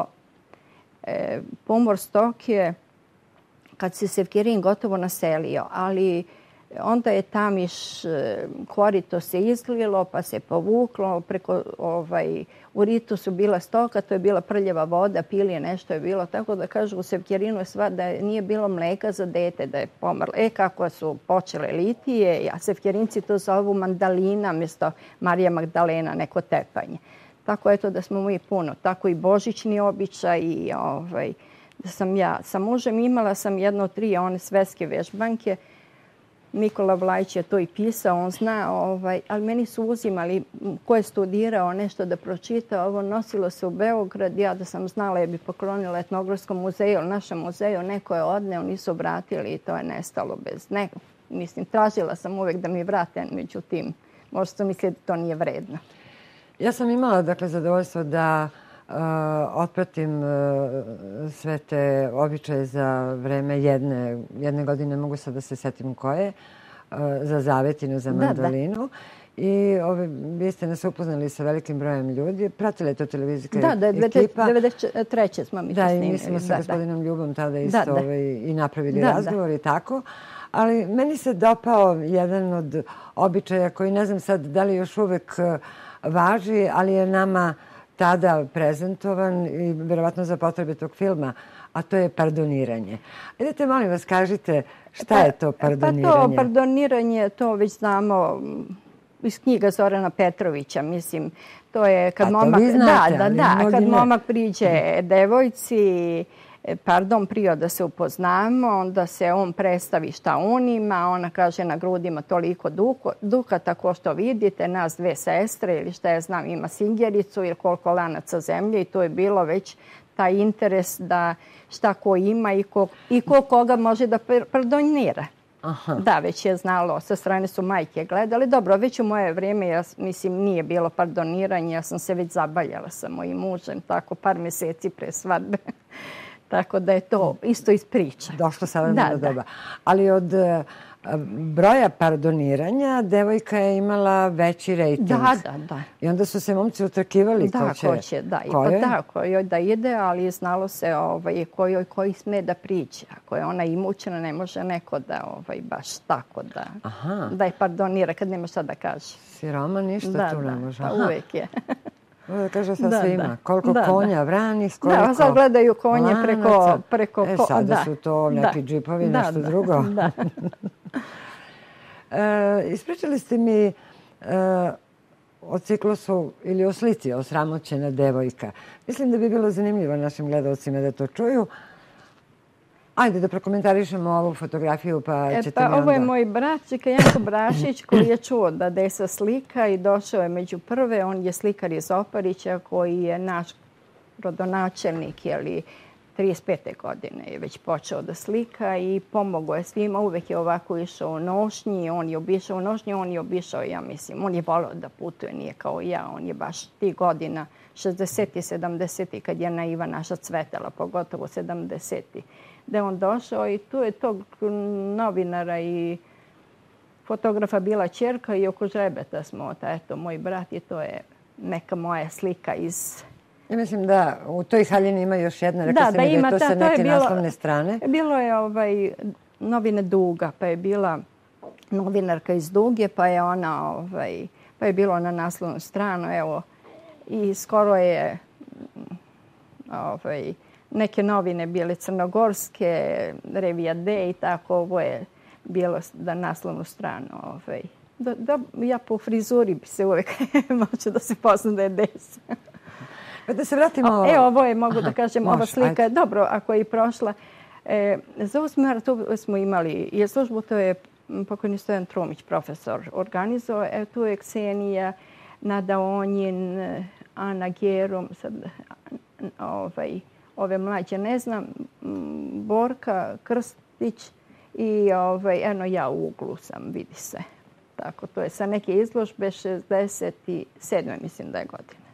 e, pomor stoke kad se Sevkerin gotovo naselio, ali onda je Tamiš, korito se izlilo pa se povuklo. Preko, ovaj, u ritu su bila stoka, to je bila prljava voda, pilije, nešto je bilo. Tako da kažu u Sevkerinu je sva da nije bilo mleka za dete, da je pomrlo. E kako su počele litije, a Sevkerinci to zovu mandalina mjesto Marija Magdalena, neko tepanje. Tako eto da smo mi puno. Tako i božićni običaj i ovaj, da sam ja sa mužem imala sam jedno tri one svetske vežbanke. Nikola Vlajić je to i pisao, on zna, ovaj, ali meni su uzimali ko je studirao nešto da pročita. Ovo nosilo se u Beograd, ja da sam znala je bi poklonila Etnografskom muzeju, ali našem muzeju, neko je odneo, nisu vratili i to je nestalo bez nekog. Mislim, tražila sam uvek da mi vrate, međutim, možda sam mislila da to nije vredno. Ja sam imala, dakle, zadovoljstvo da uh, otpratim uh, sve te običaje za vreme jedne, jedne godine, mogu sad da se setim koje, uh, za Zavetinu, za mandolinu. Da, da. I ove, vi ste nas upoznali sa velikim brojem ljudi. Pratila je to televizijska ekipa. Da, da, devedeset treće smo mi to snimili. Da, i mi smo sa gospodinom Ljubom tada isto da, da. Ovaj, i napravili da, razgovor da. I tako. Ali meni se dopao jedan od običaja koji ne znam sad da li još uvek važi, ali je nama tada prezentovan i verovatno za potrebe tog filma, a to je pardoniranje. Idete, molim vas, kažite šta pa, je to pardoniranje? Pa to pardoniranje, to već znamo iz knjiga Zorana Petrovića, mislim. To je kad a momak... To vi znate, da, da, da, kad ne. momak priđe devojci, pardon, prije da se upoznamo, onda se on predstavi šta on ima, ona kaže na grudima toliko duka, duka tako što vidite, nas dve sestre ili šta ja znam, ima singericu ili koliko lanaca zemlje i to je bilo već taj interes da šta ko ima i ko, i ko koga može da pardonira. Aha. Da, već je znalo, sa strane su majke gledali. Dobro, već u moje vrijeme, ja mislim, nije bilo pardoniranje, ja sam se već zabaljala sa mojim mužem, tako par mjeseci pre svadbe. Tako da je to isto iz priča. Došlo savremeno doba. Ali od broja pardoniranja devojka je imala veći rejting. Da, da, da. I onda su se momci utrkivali da, ko će. Ko će da. I pa da, kojoj da ide, ali znalo se ovaj, kojoj koji sme da priđe. Ako je ona imućena, ne može neko da ovaj, baš tako da, da je pardonira kad nema šta da kaže. Siroma ništa da, tu ne da, može. Pa uvek je. Da kaže sad da, svima. Da. Koliko da, konja, vrani, koliko da, sad gledaju konje preko... preko e, sada da. su to neki da. džipovi, da, nešto da, drugo. Da. e, ispričali ste mi e, o ciklusu ili o slici Osramoćena devojka. Mislim da bi bilo zanimljivo našim gledalcima da to čuju. Ajde da prokomentarišemo ovu fotografiju, pa ćete e, pa, mi onda... Ovo je moj brat, Čika Janko Brašić, koji je čuo da desa slika i došao je među prve. On je slikar iz Oparića, koji je naš rodonačelnik, jeli, trideset pete godine je već počeo da slika i pomogao je svima. Uvek je ovako išao u nošnji, on je obišao u nošnji, on je obišao, ja mislim, on je volio da putuje, nije kao ja, on je baš tih godina, šezdesetih, sedamdesetih, kad je naiva naša cvetala, pogotovo sedamdesetih. Da je on došao i tu je tog novinara i fotografa bila ćerka i oko žrebeta smo, eto, moj brat i to je neka moja slika iz... Ja mislim da u toj haljini ima još jedna, rekla da, ste mi da ima, je to ta, sa neke to bilo, naslovne strane. Bilo je ovaj, novine Duga, pa je bila novinarka iz Duge, pa je ona, ovaj, pa je bilo na naslovnu stranu, evo, i skoro je ovaj, neke novine bile crnogorske, Revija D i tako, ovo je bilo da naslovnu stranu. Ovaj. Da, da, ja po frizuri bi se uvek moću da se pozna da je desa. Pa da se vratimo... Evo, ovo je, mogu da kažem, može, ova slika je dobro, ako je i prošla. E, za osmar tu smo imali i službu, to je pokojni Stojan Trumić, profesor, organizovao. E, tu je Ksenija, Nada Onjin, Ana Gerum, sad, ovaj, ove mlađe ne znam, Borka Krstić i ovaj, eno ja u uglu sam, vidi se. Tako, to je sa neke izložbe šezdeset sedme mislim da je godine.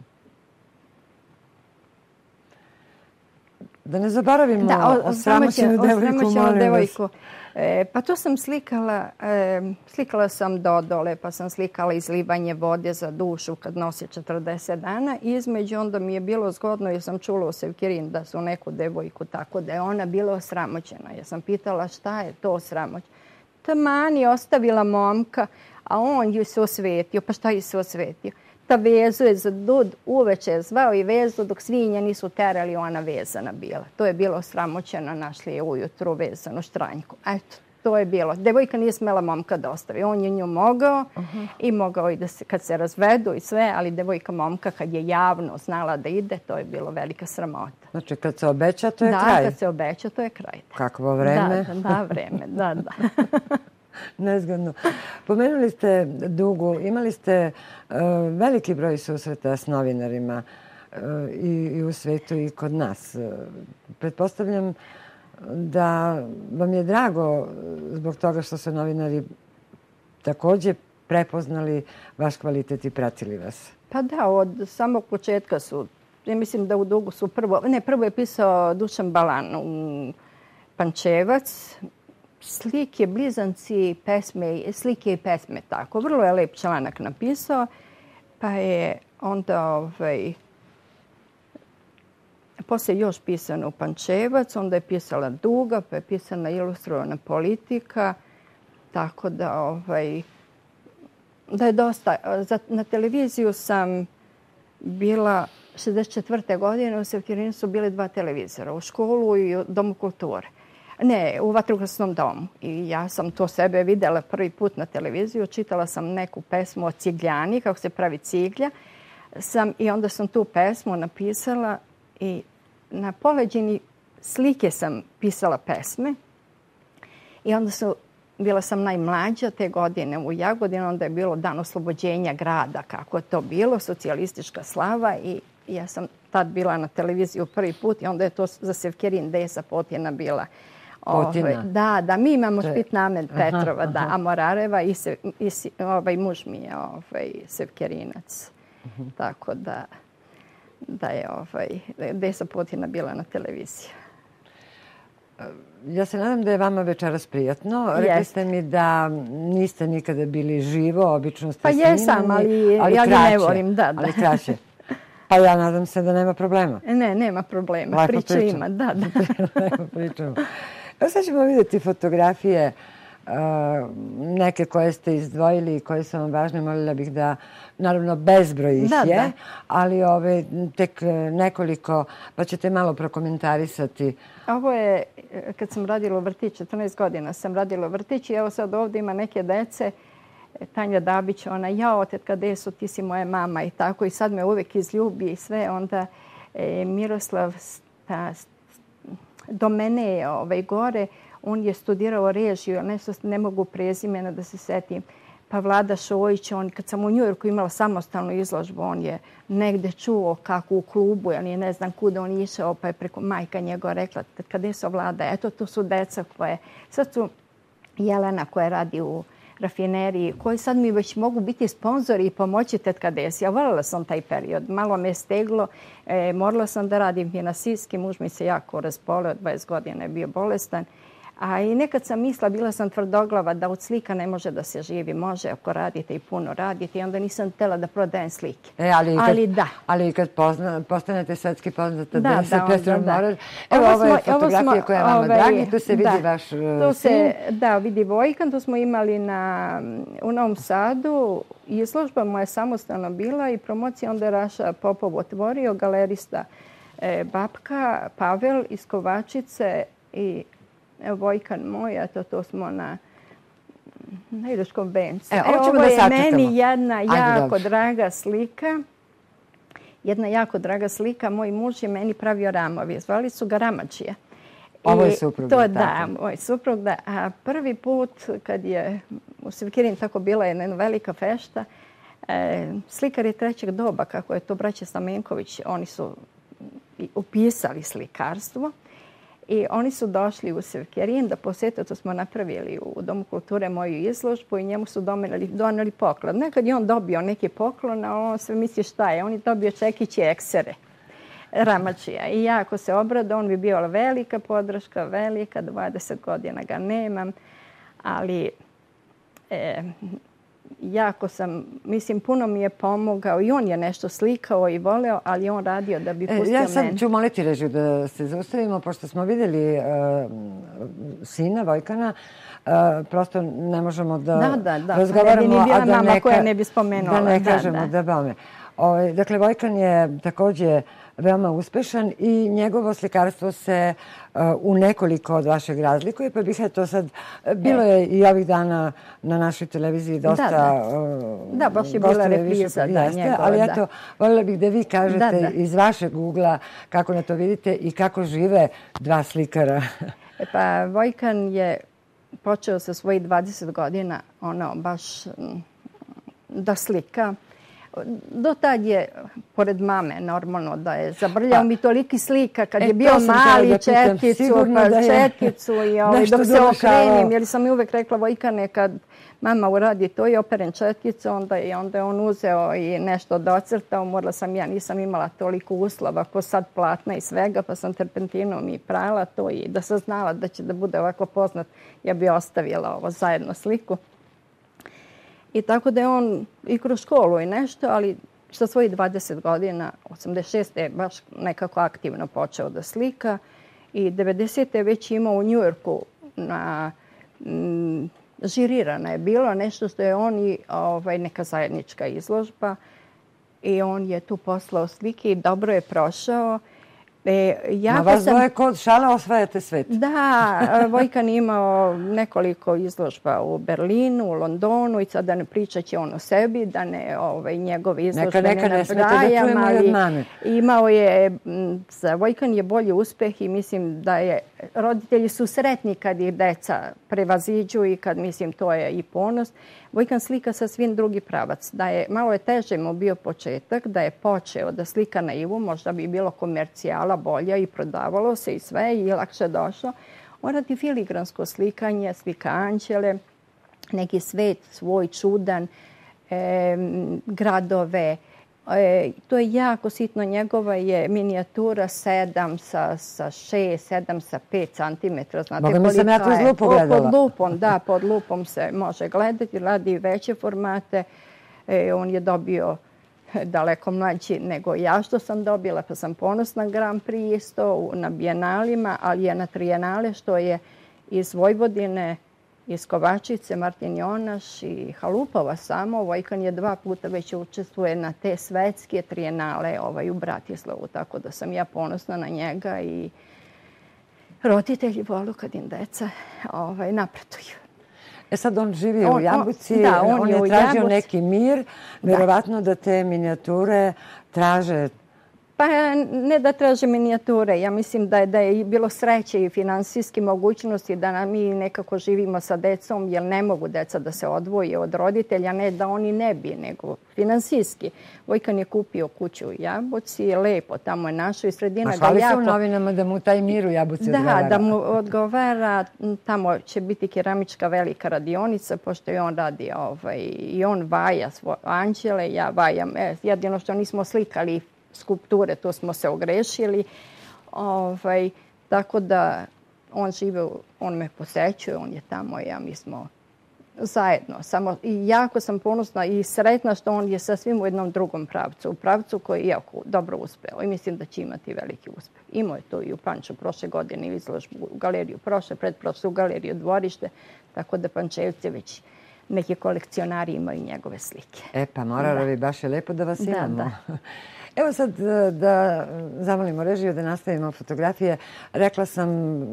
Da ne zaboravimo da, o, osramoćenu devojku, molim vas. E, pa to sam slikala, e, slikala sam do dole, pa sam slikala izlivanje vode za dušu kad nosi četrdeset dana. I između onda mi je bilo zgodno jer sam čula u Sevkirin da su neku devojku tako da je ona bila osramoćena. Ja sam pitala šta je to osramoćena. Taman je ostavila momka, a on ju se osvetio. Pa šta ju se osvetio? Ta vezu je za dud uveče je zvao i vezu dok svinje nisu terali, ona vezana bila. To je bilo osramoćeno, našli je ujutru vezanu štranjku. Eto, to je bilo. Devojka nije smela momka da ostavi. On je nju mogao uh-huh. i mogao i da se, kad se razvedu i sve, ali devojka momka kad je javno znala da ide, to je bilo velika sramota. Znači kad se obeća, to je da, kraj? Da, kad se obeća, to je kraj. Da. Kakvo vreme? Da, da, vreme, da, da. nezgodno. Pomenuli ste Dugu. Imali ste veliki broj susreta s novinarima i u svetu i kod nas. Pretpostavljam da vam je drago zbog toga što su novinari također prepoznali vaš kvalitet i pratili vas. Pa da, od samog početka su, ja mislim da u Dugu su prvo, ne, prvo je pisao Dušan Balan u Pančevac, slike, blizanci, pesme, slike i pesme, tako. Vrlo je lep članak napisao, pa je onda ovaj, poslije još pisano u Pančevac, onda je pisala Duga, pa je pisana Ilustrovana politika, tako da ovaj, da je dosta. Na televiziju sam bila šezdeset četvrte godine, u Sevkirinu su bili dva televizora, u školu i u Domu kulture. Ne, u Vatrogasnom domu. I ja sam to sebe videla prvi put na televiziju, čitala sam neku pesmu o cigljani, kako se pravi ciglja, sam, i onda sam tu pesmu napisala i na poleđini slike sam pisala pesme i onda su bila sam najmlađa te godine u Jagodini, onda je bilo dan oslobođenja grada, kako je to bilo, socijalistička slava i ja sam tad bila na televiziju prvi put i onda je to za Sevkerin Desa Potina bila. Potina? Ovaj, da, da, mi imamo Špitnamed Petrova, aha, da, aha. A Morareva i, se, i ovaj, muž mi je ovaj, Sevkerinac. Uh-huh. Tako da, da je ovaj, Desa Potina bila na televiziji. Ja se nadam da je vama večeras prijatno. Rekli Jest. ste mi da niste nikada bili živo, obično ste pa snimani. Pa jesam, ali, ali ja kraće, ne volim. Da, da. Ali kraće. Pa ja nadam se da nema problema. Ne, nema problema. Lako Priča pričam. ima, da, da. Lepo pričamo. Evo sad ćemo vidjeti fotografije uh, neke koje ste izdvojili i koje su vam važne. Molila bih da, naravno, bezbroj ih da, je, da. ali ove, tek nekoliko, pa ćete malo prokomentarisati. Ovo je, kad sam radila u vrtiću, četrnaest godina sam radila u vrtiću i evo sad ovdje ima neke dece, Tanja Dabić, ona, jao, tetka Deso, ti si moja mama i tako. I sad me uvijek izljubi i sve. Onda e, Miroslav ta, do mene je ovaj, gore, on je studirao režiju, ali nešto ne mogu prezimena da se setim. Pa Vlada Šojić, on, kad sam u Njujorku imala samostalnu izložbu, on je negde čuo kako u klubu, ali ne znam kuda on išao, pa je preko majka njegova rekla, tetka Deso, Vlada, eto, to su deca koje, sad su Jelena koja radi u rafineriji, koji sad mi već mogu biti sponzori i pomoći tetka Desi. Ja voljela sam taj period. Malo me steglo. E, morala sam da radim finansijski. Muž mi se jako razboleo. dvadeset godina je bio bolestan. A i nekad sam mislila, bila sam tvrdoglava da od slika ne može da se živi. Može ako radite i puno radite. I onda nisam htjela da prodajem slike. E, ali, kad, ali da. Ali kad pozna, postanete svetski poznata da, Desa Petrov Morar, evo ovo je fotografija koja je vama ovaj, dragi. Tu se vidi da, vaš tu se, da, vidi Vojkan. Tu smo imali na, u Novom Sadu. Izložba moja samostalno bila i promocija. Onda je Raša Popov otvorio, galerista e, Babka, Pavel iz Kovačice i Evo Vojkan moj, eto to smo na, na Iduškom vencu. E, e, ovo da je sačekamo. Meni jedna Ajde, jako dobro. draga slika. Jedna jako draga slika. Moj muž je meni pravio ramovi. Zvali su ga Ramačija. Ovo je suprug. To, da, da, moj suprug. Da. A prvi put kad je u Sevkirin tako bila jedna velika fešta, e, slikar je trećeg doba, kako je to braća Stamenković, oni su upisali slikarstvo. I oni su došli u Sevkirin da posjete, to smo napravili u Domu kulture moju izložbu i njemu su doneli, doneli poklon. Nekad je on dobio neki poklon, a on sve misli šta je. On je dobio čekić i eksere Ramačija. I ja ako se obrada, on bi bio velika podrška, velika, dvadeset godina ga nemam, ali e, jako sam, mislim, puno mi je pomogao i on je nešto slikao i voleo, ali on radio da bi pustio mene. Ja sad ću moliti režiju da se zaustavimo, pošto smo vidjeli uh, sina Vojkana, uh, prosto ne možemo da, da, da, da. razgovaramo, ne bi bila a da mama neka, koja ne bi spomenula. Da ne da, kažemo da, da bome. O, dakle, Vojkan je također veoma uspešan i njegovo slikarstvo se uh, u nekoliko od vašeg razlikuje, pa bih to sad, bilo je i ovih dana na našoj televiziji dosta... Da, da. Uh, da baš je bila repriza da, njegova. Ali eto, voljela bih da vi kažete da, da. iz vašeg ugla kako na to vidite i kako žive dva slikara. E pa, Vojkan je počeo sa svojih dvadeset godina ono baš da slika. Do tad je, pored mame, normalno da je zabrljao mi toliki slika kad je bio mali, četkicu, pa četkicu i ovaj, dok se okrenim, jer sam mi uvek rekla Vojkane kad mama uradi to i operen četkicu, onda je, onda je on uzeo i nešto docrtao. Morala sam, ja nisam imala toliko uslova ko sad platna i svega, pa sam terpentinom i prala to i da sam znala da će da bude ovako poznat, ja bi ostavila ovo zajedno sliku. I tako da je on i kroz školu i nešto, ali sa svojih dvadeset godina, osamdeset šeste je baš nekako aktivno počeo da slika i devedesete je već imao u Njujorku na m, žirirana je bilo nešto što je on i ovaj, neka zajednička izložba i on je tu poslao slike i dobro je prošao. E, ja Na vas sam... dvoje kod šale osvajate svet. Da, Vojkan je imao nekoliko izložba u Berlinu, u Londonu i sad da ne pričat će on o sebi, da ne ovaj, njegove izložbe neka, neka ne nabrajam, da ali imao je, za Vojkan je bolji uspeh i mislim da je, roditelji su sretni kad ih deca prevaziđu i kad mislim to je i ponos. Vojkan slika sa svim drugi pravac. Da je, malo je teže mu bio početak, da je počeo da slika na Ivu, možda bi bilo komercijala bolja i prodavalo se i sve i lakše došlo. On radi filigransko slikanje, slika anđele, neki svet svoj čudan, e, gradove. E, to je jako sitno. Njegova je minijatura sedam sa, sa šest, sedam sa pet centimetra. Znate Boga mi sam ja to iz lupu gledala. Pod lupom, da, pod lupom se može gledati. Radi veće formate. E, on je dobio daleko mlađi nego ja što sam dobila, pa sam ponosna Grand Prix isto na bijenalima, ali je na trijenale što je iz Vojvodine, iz Kovačice, Martin Jonaš i Halupova samo. Vojkan je dva puta već učestvuje na te svetske trijenale ovaj, u Bratislavu, tako da sam ja ponosna na njega i roditelji volu kad im deca ovaj, napreduju. E sad on živi on, u Jabuci, on, da, on, on je, je u tražio Jabuci. neki mir, vjerovatno da te minijature traže. Pa ne da traže minijature, ja mislim da je, da je bilo sreće i finansijske mogućnosti da mi nekako živimo sa decom, jer ne mogu deca da se odvoje od roditelja, ne da oni ne bi, nego finansijski. Vojkan je kupio kuću u Jabuci, lepo, tamo je našo i sredina. Hvali se u novinama da mu taj mir u Jabuci odgovara. Da, da mu odgovara. Tamo će biti keramička velika radionica, pošto je on radi ovaj, i on vaja svoje anđele, ja vajam. E, jedino što nismo slikali skulpture, to smo se ogrešili. Ovaj, tako da on žive, on me posećuje, on je tamo, ja mi smo zajedno. Samo, i jako sam ponosna i sretna što on je sasvim u jednom drugom pravcu. U pravcu koji je jako dobro uspeo i mislim da će imati veliki uspeh. Imao je to i u Panču prošle godine u izložbu u galeriju prošle, predprošle u galeriju Dvorište, tako da Pančevci već neki kolekcionari imaju njegove slike. E pa moralo bi baš je lepo da vas da, imamo. Da. Evo sad da zamolimo režiju da nastavimo fotografije. Rekla sam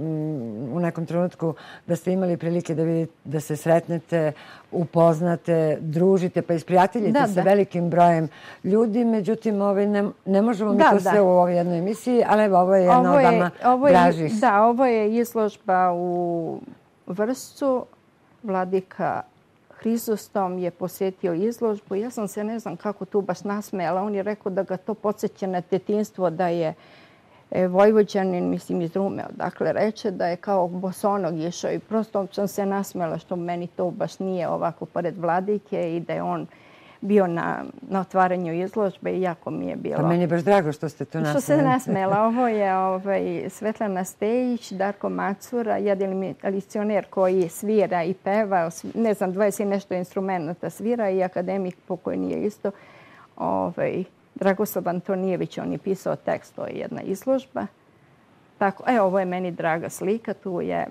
u nekom trenutku da ste imali prilike da, vidite, da se sretnete, upoznate, družite, pa isprijateljite da, sa da. velikim brojem ljudi. Međutim, ovaj, ne, ne možemo mi da, to da. sve u ovoj jednoj emisiji, ali evo, ovo je jedna ovo je, od vama ovo je, dražih. Da, ovo je izložba u Vršcu. Vladika Hrizostom je posjetio izložbu. Ja sam se ne znam kako tu baš nasmejala. On je rekao da ga to podsjeća na detinjstvo, da je Vojvođanin, mislim iz Rume, odakle reče, da je kao bosonog išao i prosto sam se nasmejala što meni to baš nije ovako pored Vladike i da je on bio na, na otvaranju izložbe i jako mi je bilo. Pa meni je baš drago što ste tu nasmejali. Što se nasmejala. Ovo je ovaj, Svetlana Stejić, Darko Macura, jedan licioner koji svira i peva, ne znam, dvadeset i nešto instrumenta svira i akademik pokojni je isto. Ovaj, Dragoslav Antonijević, on je pisao tekst, to je jedna izložba. Tako, e, ovo je meni draga slika, tu je...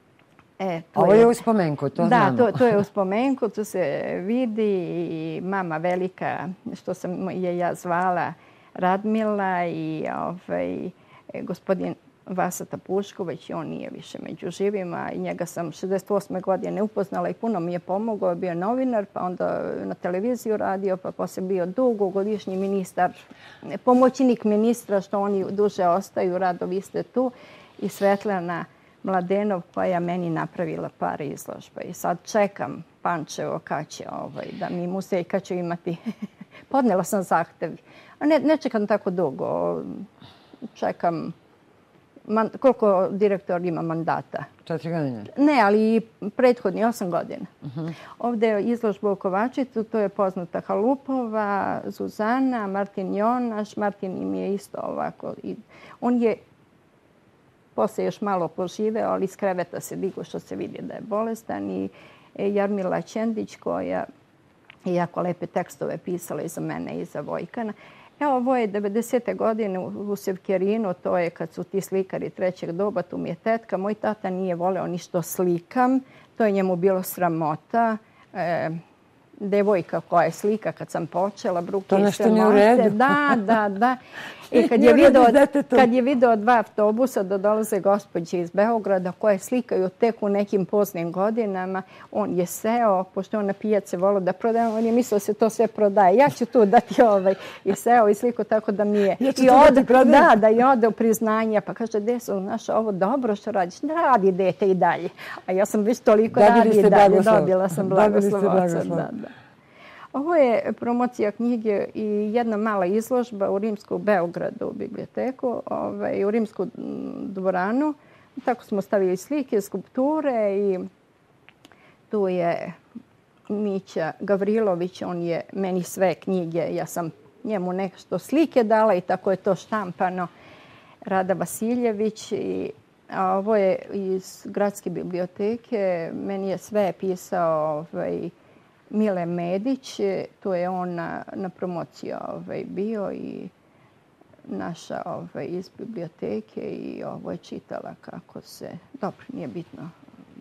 E, ovo je u spomenku, to da, znamo. Da, to, to je u spomenku, tu se vidi i mama velika, što sam je ja zvala Radmila i ovaj, gospodin Vasata Pušković, on nije više među živima i njega sam šezdeset osme godine upoznala i puno mi je pomogao, bio novinar, pa onda na televiziju radio, pa poslije bio dugogodišnji ministar, pomoćnik ministra, što oni duže ostaju, rado vi ste tu, i Svetlana Mladenov koja meni napravila par izložba. I sad čekam Pančevo kad će ovaj, da mi muzej kad će imati. Podnela sam zahtev. A ne, ne čekam tako dugo. Čekam man, koliko direktor ima mandata. Četiri godine? Ne, ali i prethodni osam godina. Uh-huh. Ovdje je izložba u Kovačicu, to je poznata Halupova, Zuzana, Martin Jonaš. Martin im je isto ovako. I on je poslije još malo poživeo, ali iz kreveta se digo što se vidi da je bolestan. I Jarmila Ćendić koja je jako lepe tekstove pisala i za mene i za Vojkana. Evo, ovo je devedesete godine u Sevkerinu, to je kad su ti slikari trećeg doba, tu mi je tetka. Moj tata nije voleo ni što slikam, to je njemu bilo sramota. E, devojka koja je slika kad sam počela, bruke to i nešto nije u redu. Da, da, da. I kad je, video, kad je video dva autobusa da dolaze gospođe iz Beograda koje slikaju tek u nekim poznim godinama, on je seo, pošto on na pijace volio da prodaje, on je mislio da se to sve prodaje. Ja ću tu dati ovaj. I seo i sliku tako da mi je... Ja ću I to ode, da ti da, da i ode u priznanja. Pa kaže, deso, znaš, ovo dobro što radiš. Da radi dete i dalje. A ja sam već toliko radi i dalje. Dobila sam blagoslov oca. Da, da. Ovo je promocija knjige i jedna mala izložba u Rimsku Beogradu u biblioteku, ovaj, u Rimsku dvoranu. Tako smo stavili slike, skulpture i tu je Mića Gavrilović, on je meni sve knjige, ja sam njemu nešto slike dala i tako je to štampano. Rada Vasiljević i a ovo je iz Gradske biblioteke, meni je sve pisao ovaj, Mile Medić, to je on na, na promociji ovaj, bio i naša ovaj, iz biblioteke i ovo je čitala kako se, dobro, nije bitno,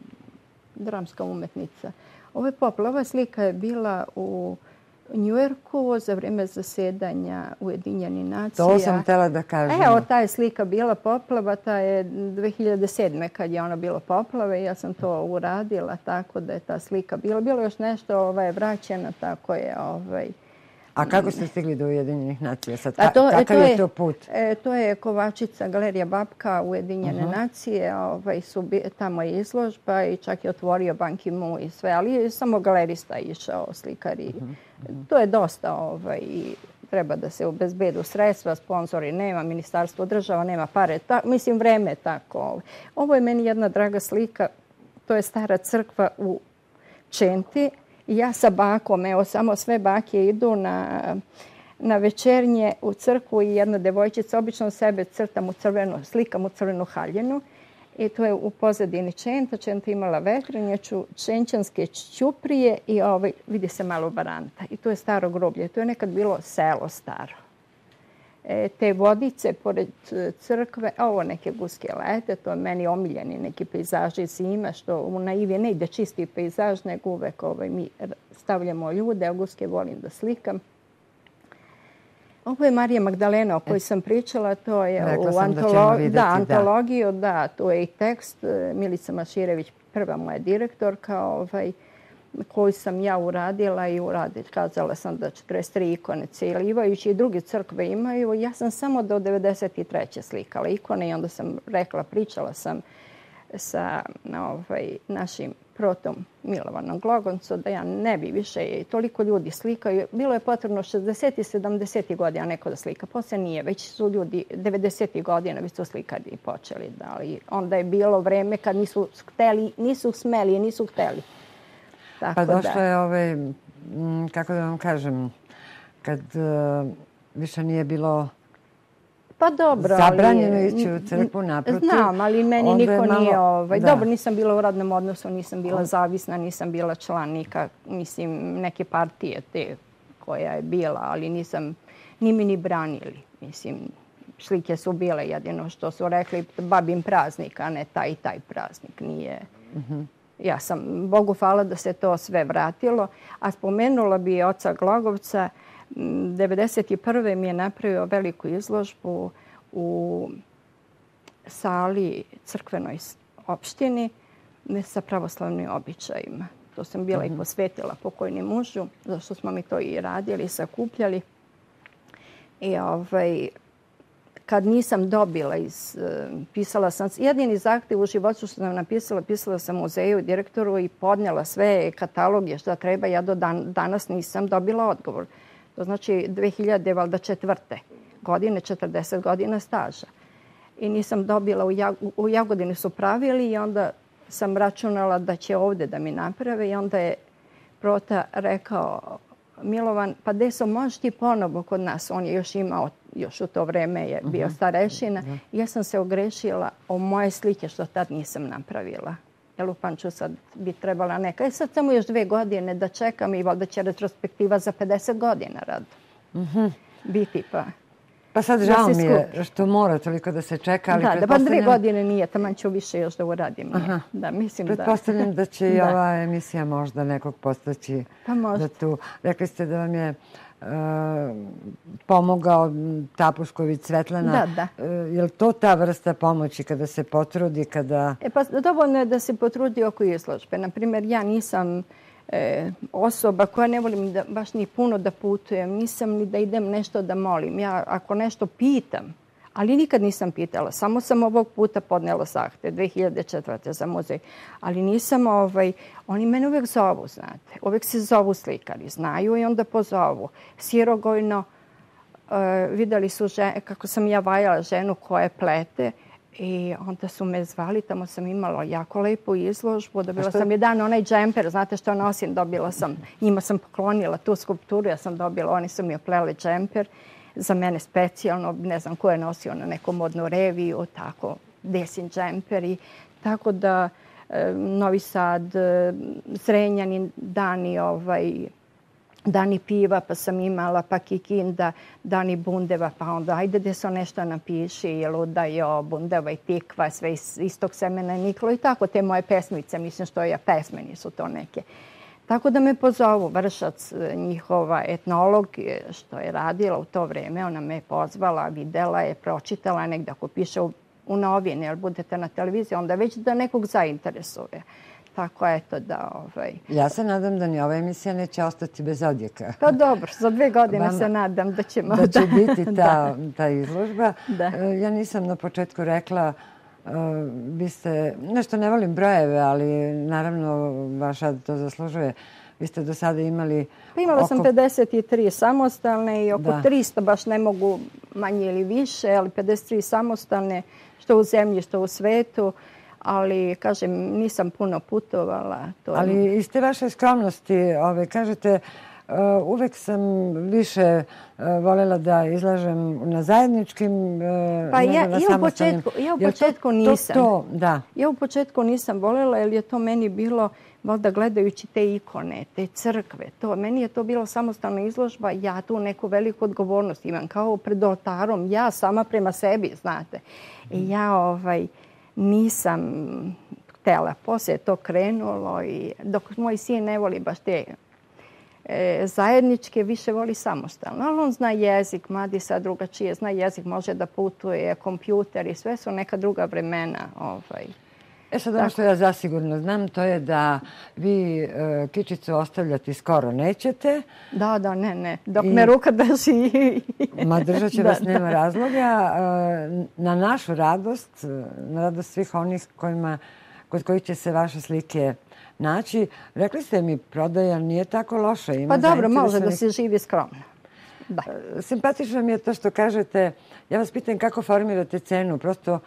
dramska umetnica. Ovo je poplava, ova slika je bila u Njujorku za vrijeme zasedanja Ujedinjenih nacija. To sam htjela da kažem. Evo, ta je slika bila poplava, ta je dve hiljade sedme kad je ona bila poplave. Ja sam to uradila tako da je ta slika bila. Bilo još nešto ovaj, vraćeno, tako je... Ovaj, A kako ste stigli do Ujedinjenih nacija? Sad, A to, kakav to je to put? E, to je Kovačica, Galerija Babka, Ujedinjene uh-huh. nacije. Ovaj, su, tamo je izložba i čak je otvorio Ban Ki-moon i sve, ali je samo galerista išao, slikari. Uh-huh. Uh-huh. To je dosta ovaj, i treba da se obezbedu sredstva, sponzori nema, ministarstvo država nema pare. Ta, mislim, vreme tako. Ovo je meni jedna draga slika. To je stara crkva u Čenti. Ja sa bakom, evo, samo sve bake idu na, na večernje u crkvu i jedna devojčica, obično sebe crtam u crvenu, slikam u crvenu haljinu. I to je u pozadini Čenta. Čenta imala vetrenjaču, čenčanske ćuprije i ovaj, vidi se malo baranta. I to je staro groblje. To je nekad bilo selo staro. E, te vodice pored crkve, ovo neke guske lete, to je meni omiljeni neki pejzaži zima, što u naivi ne ide čisti pejzaž, nego uvek ovaj, mi stavljamo ljude, a guske volim da slikam. Ovo je Marija Magdalena o kojoj sam pričala, to je Rekla u antolo vidjeti, da, antologiju, da. da, to je i tekst. Milica Maširević, prva moja direktorka, ovaj, koju sam ja uradila i uradila. Kazala sam da četrdeset tri ikone celivajući i druge crkve imaju. Ja sam samo do devedeset treće slikala ikone i onda sam rekla, pričala sam sa ovaj, našim protom Milovanom Glogoncu da ja ne bi više toliko ljudi slikaju. Bilo je potrebno šezdeset i sedamdeset godina neko da slika. Poslije nije, već su ljudi devedeset godina već su slikari počeli. Da, ali onda je bilo vreme kad nisu hteli, nisu smeli i nisu hteli. Tako pa došlo da. je, ove, kako da vam kažem, kad uh, više nije bilo pa dobro, zabranjeno ali, ići u crkvu naprotiv. Znam, ali meni niko malo, nije... Ovaj, da. Dobro, nisam bila u radnom odnosu, nisam bila zavisna, nisam bila članika, mislim, neke partije te koja je bila, ali nisam ni mi ni branili. Mislim, slike su bile jedino što su rekli babin praznik, a ne taj i taj praznik. Nije... Uh-huh. Ja sam, Bogu hvala da se to sve vratilo. A spomenula bi oca Glogovca, devedeset prve mi je napravio veliku izložbu u sali crkvenoj opštini sa pravoslavnim običajima. To sam bila uh-huh. i posvetila pokojni mužu, zašto smo mi to i radili, sakupljali. I ovaj, kad nisam dobila, iz, pisala sam, jedini zahtjev u životu što sam napisala, pisala sam muzeju, direktoru i podnijela sve kataloge što treba. Ja do dan, danas nisam dobila odgovor. To znači dve hiljade četvrte godine, četrdeset godina staža. I nisam dobila, u, Jag, u Jagodini su pravili i onda sam računala da će ovdje da mi naprave i onda je Prota rekao, Milovan, pa deso, možeš ti ponovo kod nas? On je još imao, još u to vreme je bio uh-huh. starešina. Uh-huh. Ja sam se ogrešila o moje slike što tad nisam napravila. Jer u Panču sad bi trebala neka. I sad samo još dve godine da čekam i valjda će retrospektiva za pedeset godina rad. Uh-huh. Biti pa. Pa sad žao mi je što mora toliko da se čeka. Ali da, da pa dve godine nije, taman ću više još da uradim. Da, mislim pretpostavljam da, da će i ova emisija možda nekog postaći pa da tu. Rekli ste da vam je uh, pomogao Tapušković Svetlana. Da, da. Uh, je li to ta vrsta pomoći kada se potrudi, kada... E pa dovoljno je da se potrudi oko izložbe. Naprimjer, ja nisam E, osoba koja ne volim da, baš ni puno da putujem, nisam ni da idem nešto da molim. Ja ako nešto pitam, ali nikad nisam pitala, samo sam ovog puta podnela zahtev dve hiljade četvrte za muzej, ali nisam, ovaj, oni mene uvijek zovu, znate, uvijek se zovu slikari, znaju i onda pozovu. Sirogojno e, vidjeli su žen, kako sam ja vajala ženu koja plete, i onda su me zvali, tamo sam imala jako lepu izložbu. Dobila sam jedan onaj džemper, znate što nosim, dobila sam, njima sam poklonila tu skulpturu, ja sam dobila, oni su mi opleli džemper, za mene specijalno, ne znam ko je nosio na neku modnu reviju, tako, desin džemper i tako da e, Novi Sad, e, Zrenjanin, dani ovaj, dani piva, pa sam imala, pa Kikinda, dani bundeva, pa onda ajde gdje se nešto napiši, je luda, jo, bundeva i tikva, sve iz istog semena je niklo i tako te moje pesmice, mislim što ja pesme nisu to neke. Tako da me pozovu Vršac, njihova etnolog, što je radila u to vrijeme, ona me pozvala, videla je, pročitala negdje ako piše u, u novine, jer budete na televiziji, onda već da nekog zainteresuje. Tako eto da... Ovaj... Ja se nadam da ni ova emisija neće ostati bez odjeka. Pa dobro, za dve godine Vama, se nadam da ćemo... Da će biti ta, ta izložba. Da. Ja nisam na početku rekla, uh, vi ste, nešto ne volim brojeve, ali naravno vaš rad to zaslužuje. Vi ste do sada imali... Pa imala oko... sam pedeset tri samostalne i oko da. tristo, baš ne mogu manje ili više, ali pedeset tri samostalne, što u zemlji, što u svetu. Ali, kažem, nisam puno putovala. To je... Ali iz te vaše skromnosti, ove, kažete, uh, uvek sam više uh, voljela da izlažem na zajedničkim uh, pa nego ja, na ja samostalnim. U ja u početku to, nisam. To, to, da. Ja u početku nisam voljela jer je to meni bilo, valjda gledajući te ikone, te crkve, to, meni je to bilo samostalna izložba, ja tu neku veliku odgovornost imam, kao pred oltarom, ja sama prema sebi, znate. I ja, ovaj... nisam htjela. Poslije je to krenulo i dok moj sin ne voli baš te e, zajedničke, više voli samostalno. Ali on zna jezik, mladi sad drugačije, zna jezik, može da putuje, kompjuter i sve su neka druga vremena. Ovaj. E sad ono što ja zasigurno znam, to je da vi e, kičicu ostavljati skoro nećete. Da, da, ne, ne. Dok I... me ruka drži. Ma držat će vas, nema razloga. E, na našu radost, na radost svih onih kojima, kod kojih će se vaše slike naći. Rekli ste mi, prodaja nije tako loša. Ima pa dobro, može da se živi skromno. Da. E, simpatično mi je to što kažete. Ja vas pitam kako formirate cenu. Prosto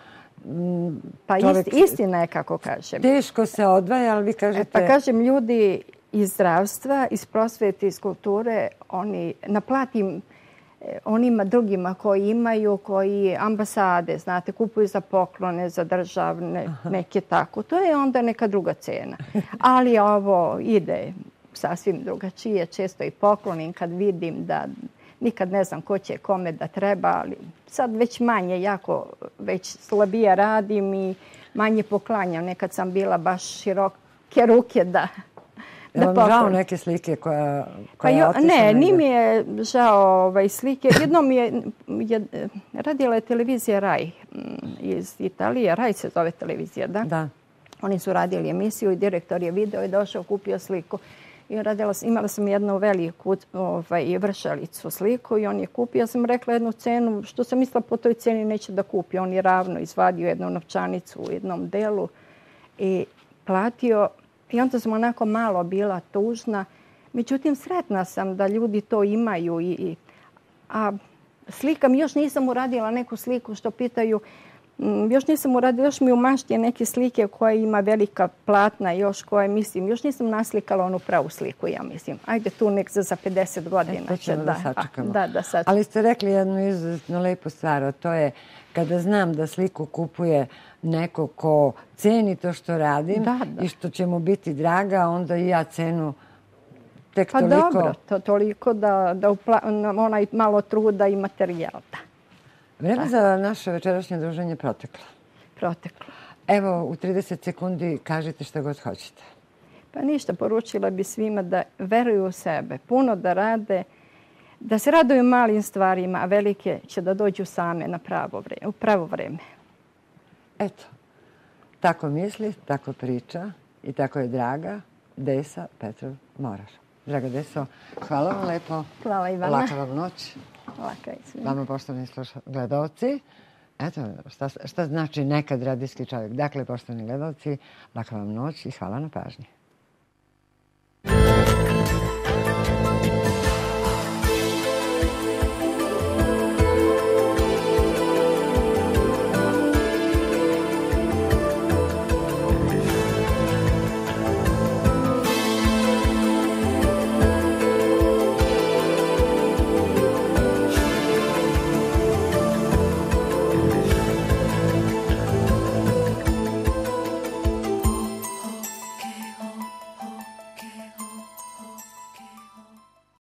pa čovjek, istina je kako kažem. Teško se odvaja, ali vi kažete... E, pa kažem, ljudi iz zdravstva, iz prosvete, iz kulture, oni naplatim onima drugima koji imaju, koji ambasade, znate, kupuju za poklone, za državne, Aha. neke tako. To je onda neka druga cena. Ali ovo ide sasvim drugačije. Često i poklonim kad vidim da... Nikad ne znam ko će kome da treba, ali sad već manje, jako već slabije radim i manje poklanjam. Nekad sam bila baš široke ruke da Je vam žao neke slike koja, koja je otišla? Ne, ni mi je žao ovaj, slike. Jednom je, je radila je televizija Raj iz Italije. Raj se zove televizija, da? Da. Oni su radili emisiju i direktor je video i došao, kupio sliku. I radila sam, imala sam jednu veliku ovaj, vršalicu sliku i on je kupio. Ja sam rekla jednu cenu, što sam mislila po toj ceni neće da kupi. On je ravno izvadio jednu novčanicu u jednom delu i platio. I onda sam onako malo bila tužna. Međutim, sretna sam da ljudi to imaju. I, i, a slika mi, još nisam uradila neku sliku što pitaju, još nisam uradila, još mi u mašti je neke slike koje ima velika platna, još koje mislim, još nisam naslikala onu pravu sliku, ja mislim. Ajde tu nek za, za pedeset godina. E, to ćemo da, da sačekamo. Da, da sačekamo. Ali ste rekli jednu izuzetno lepu stvar, a to je kada znam da sliku kupuje neko ko ceni to što radim da, da. i što će mu biti draga, onda i ja cenu tek pa toliko... Pa dobro, to toliko da, da upla, onaj malo truda i materijal, da. Vreme za naše večerašnje druženje proteklo. Proteklo. Evo, u trideset sekundi kažite što god hoćete. Pa ništa, poručila bi svima da veruju u sebe, puno da rade, da se raduju malim stvarima, a velike će da dođu same na pravo vreme, u pravo vreme. Eto, tako misli, tako priča i tako je draga Desa Petrov Morar. Draga Deso, hvala vam lepo. Hvala Ivana. Laka vam noć. Laka i svima. Vama, poštovani gledalci. Eto, šta, šta znači nekad radijski čovjek. Dakle, poštovani gledalci, laka vam noć i hvala na pažnji.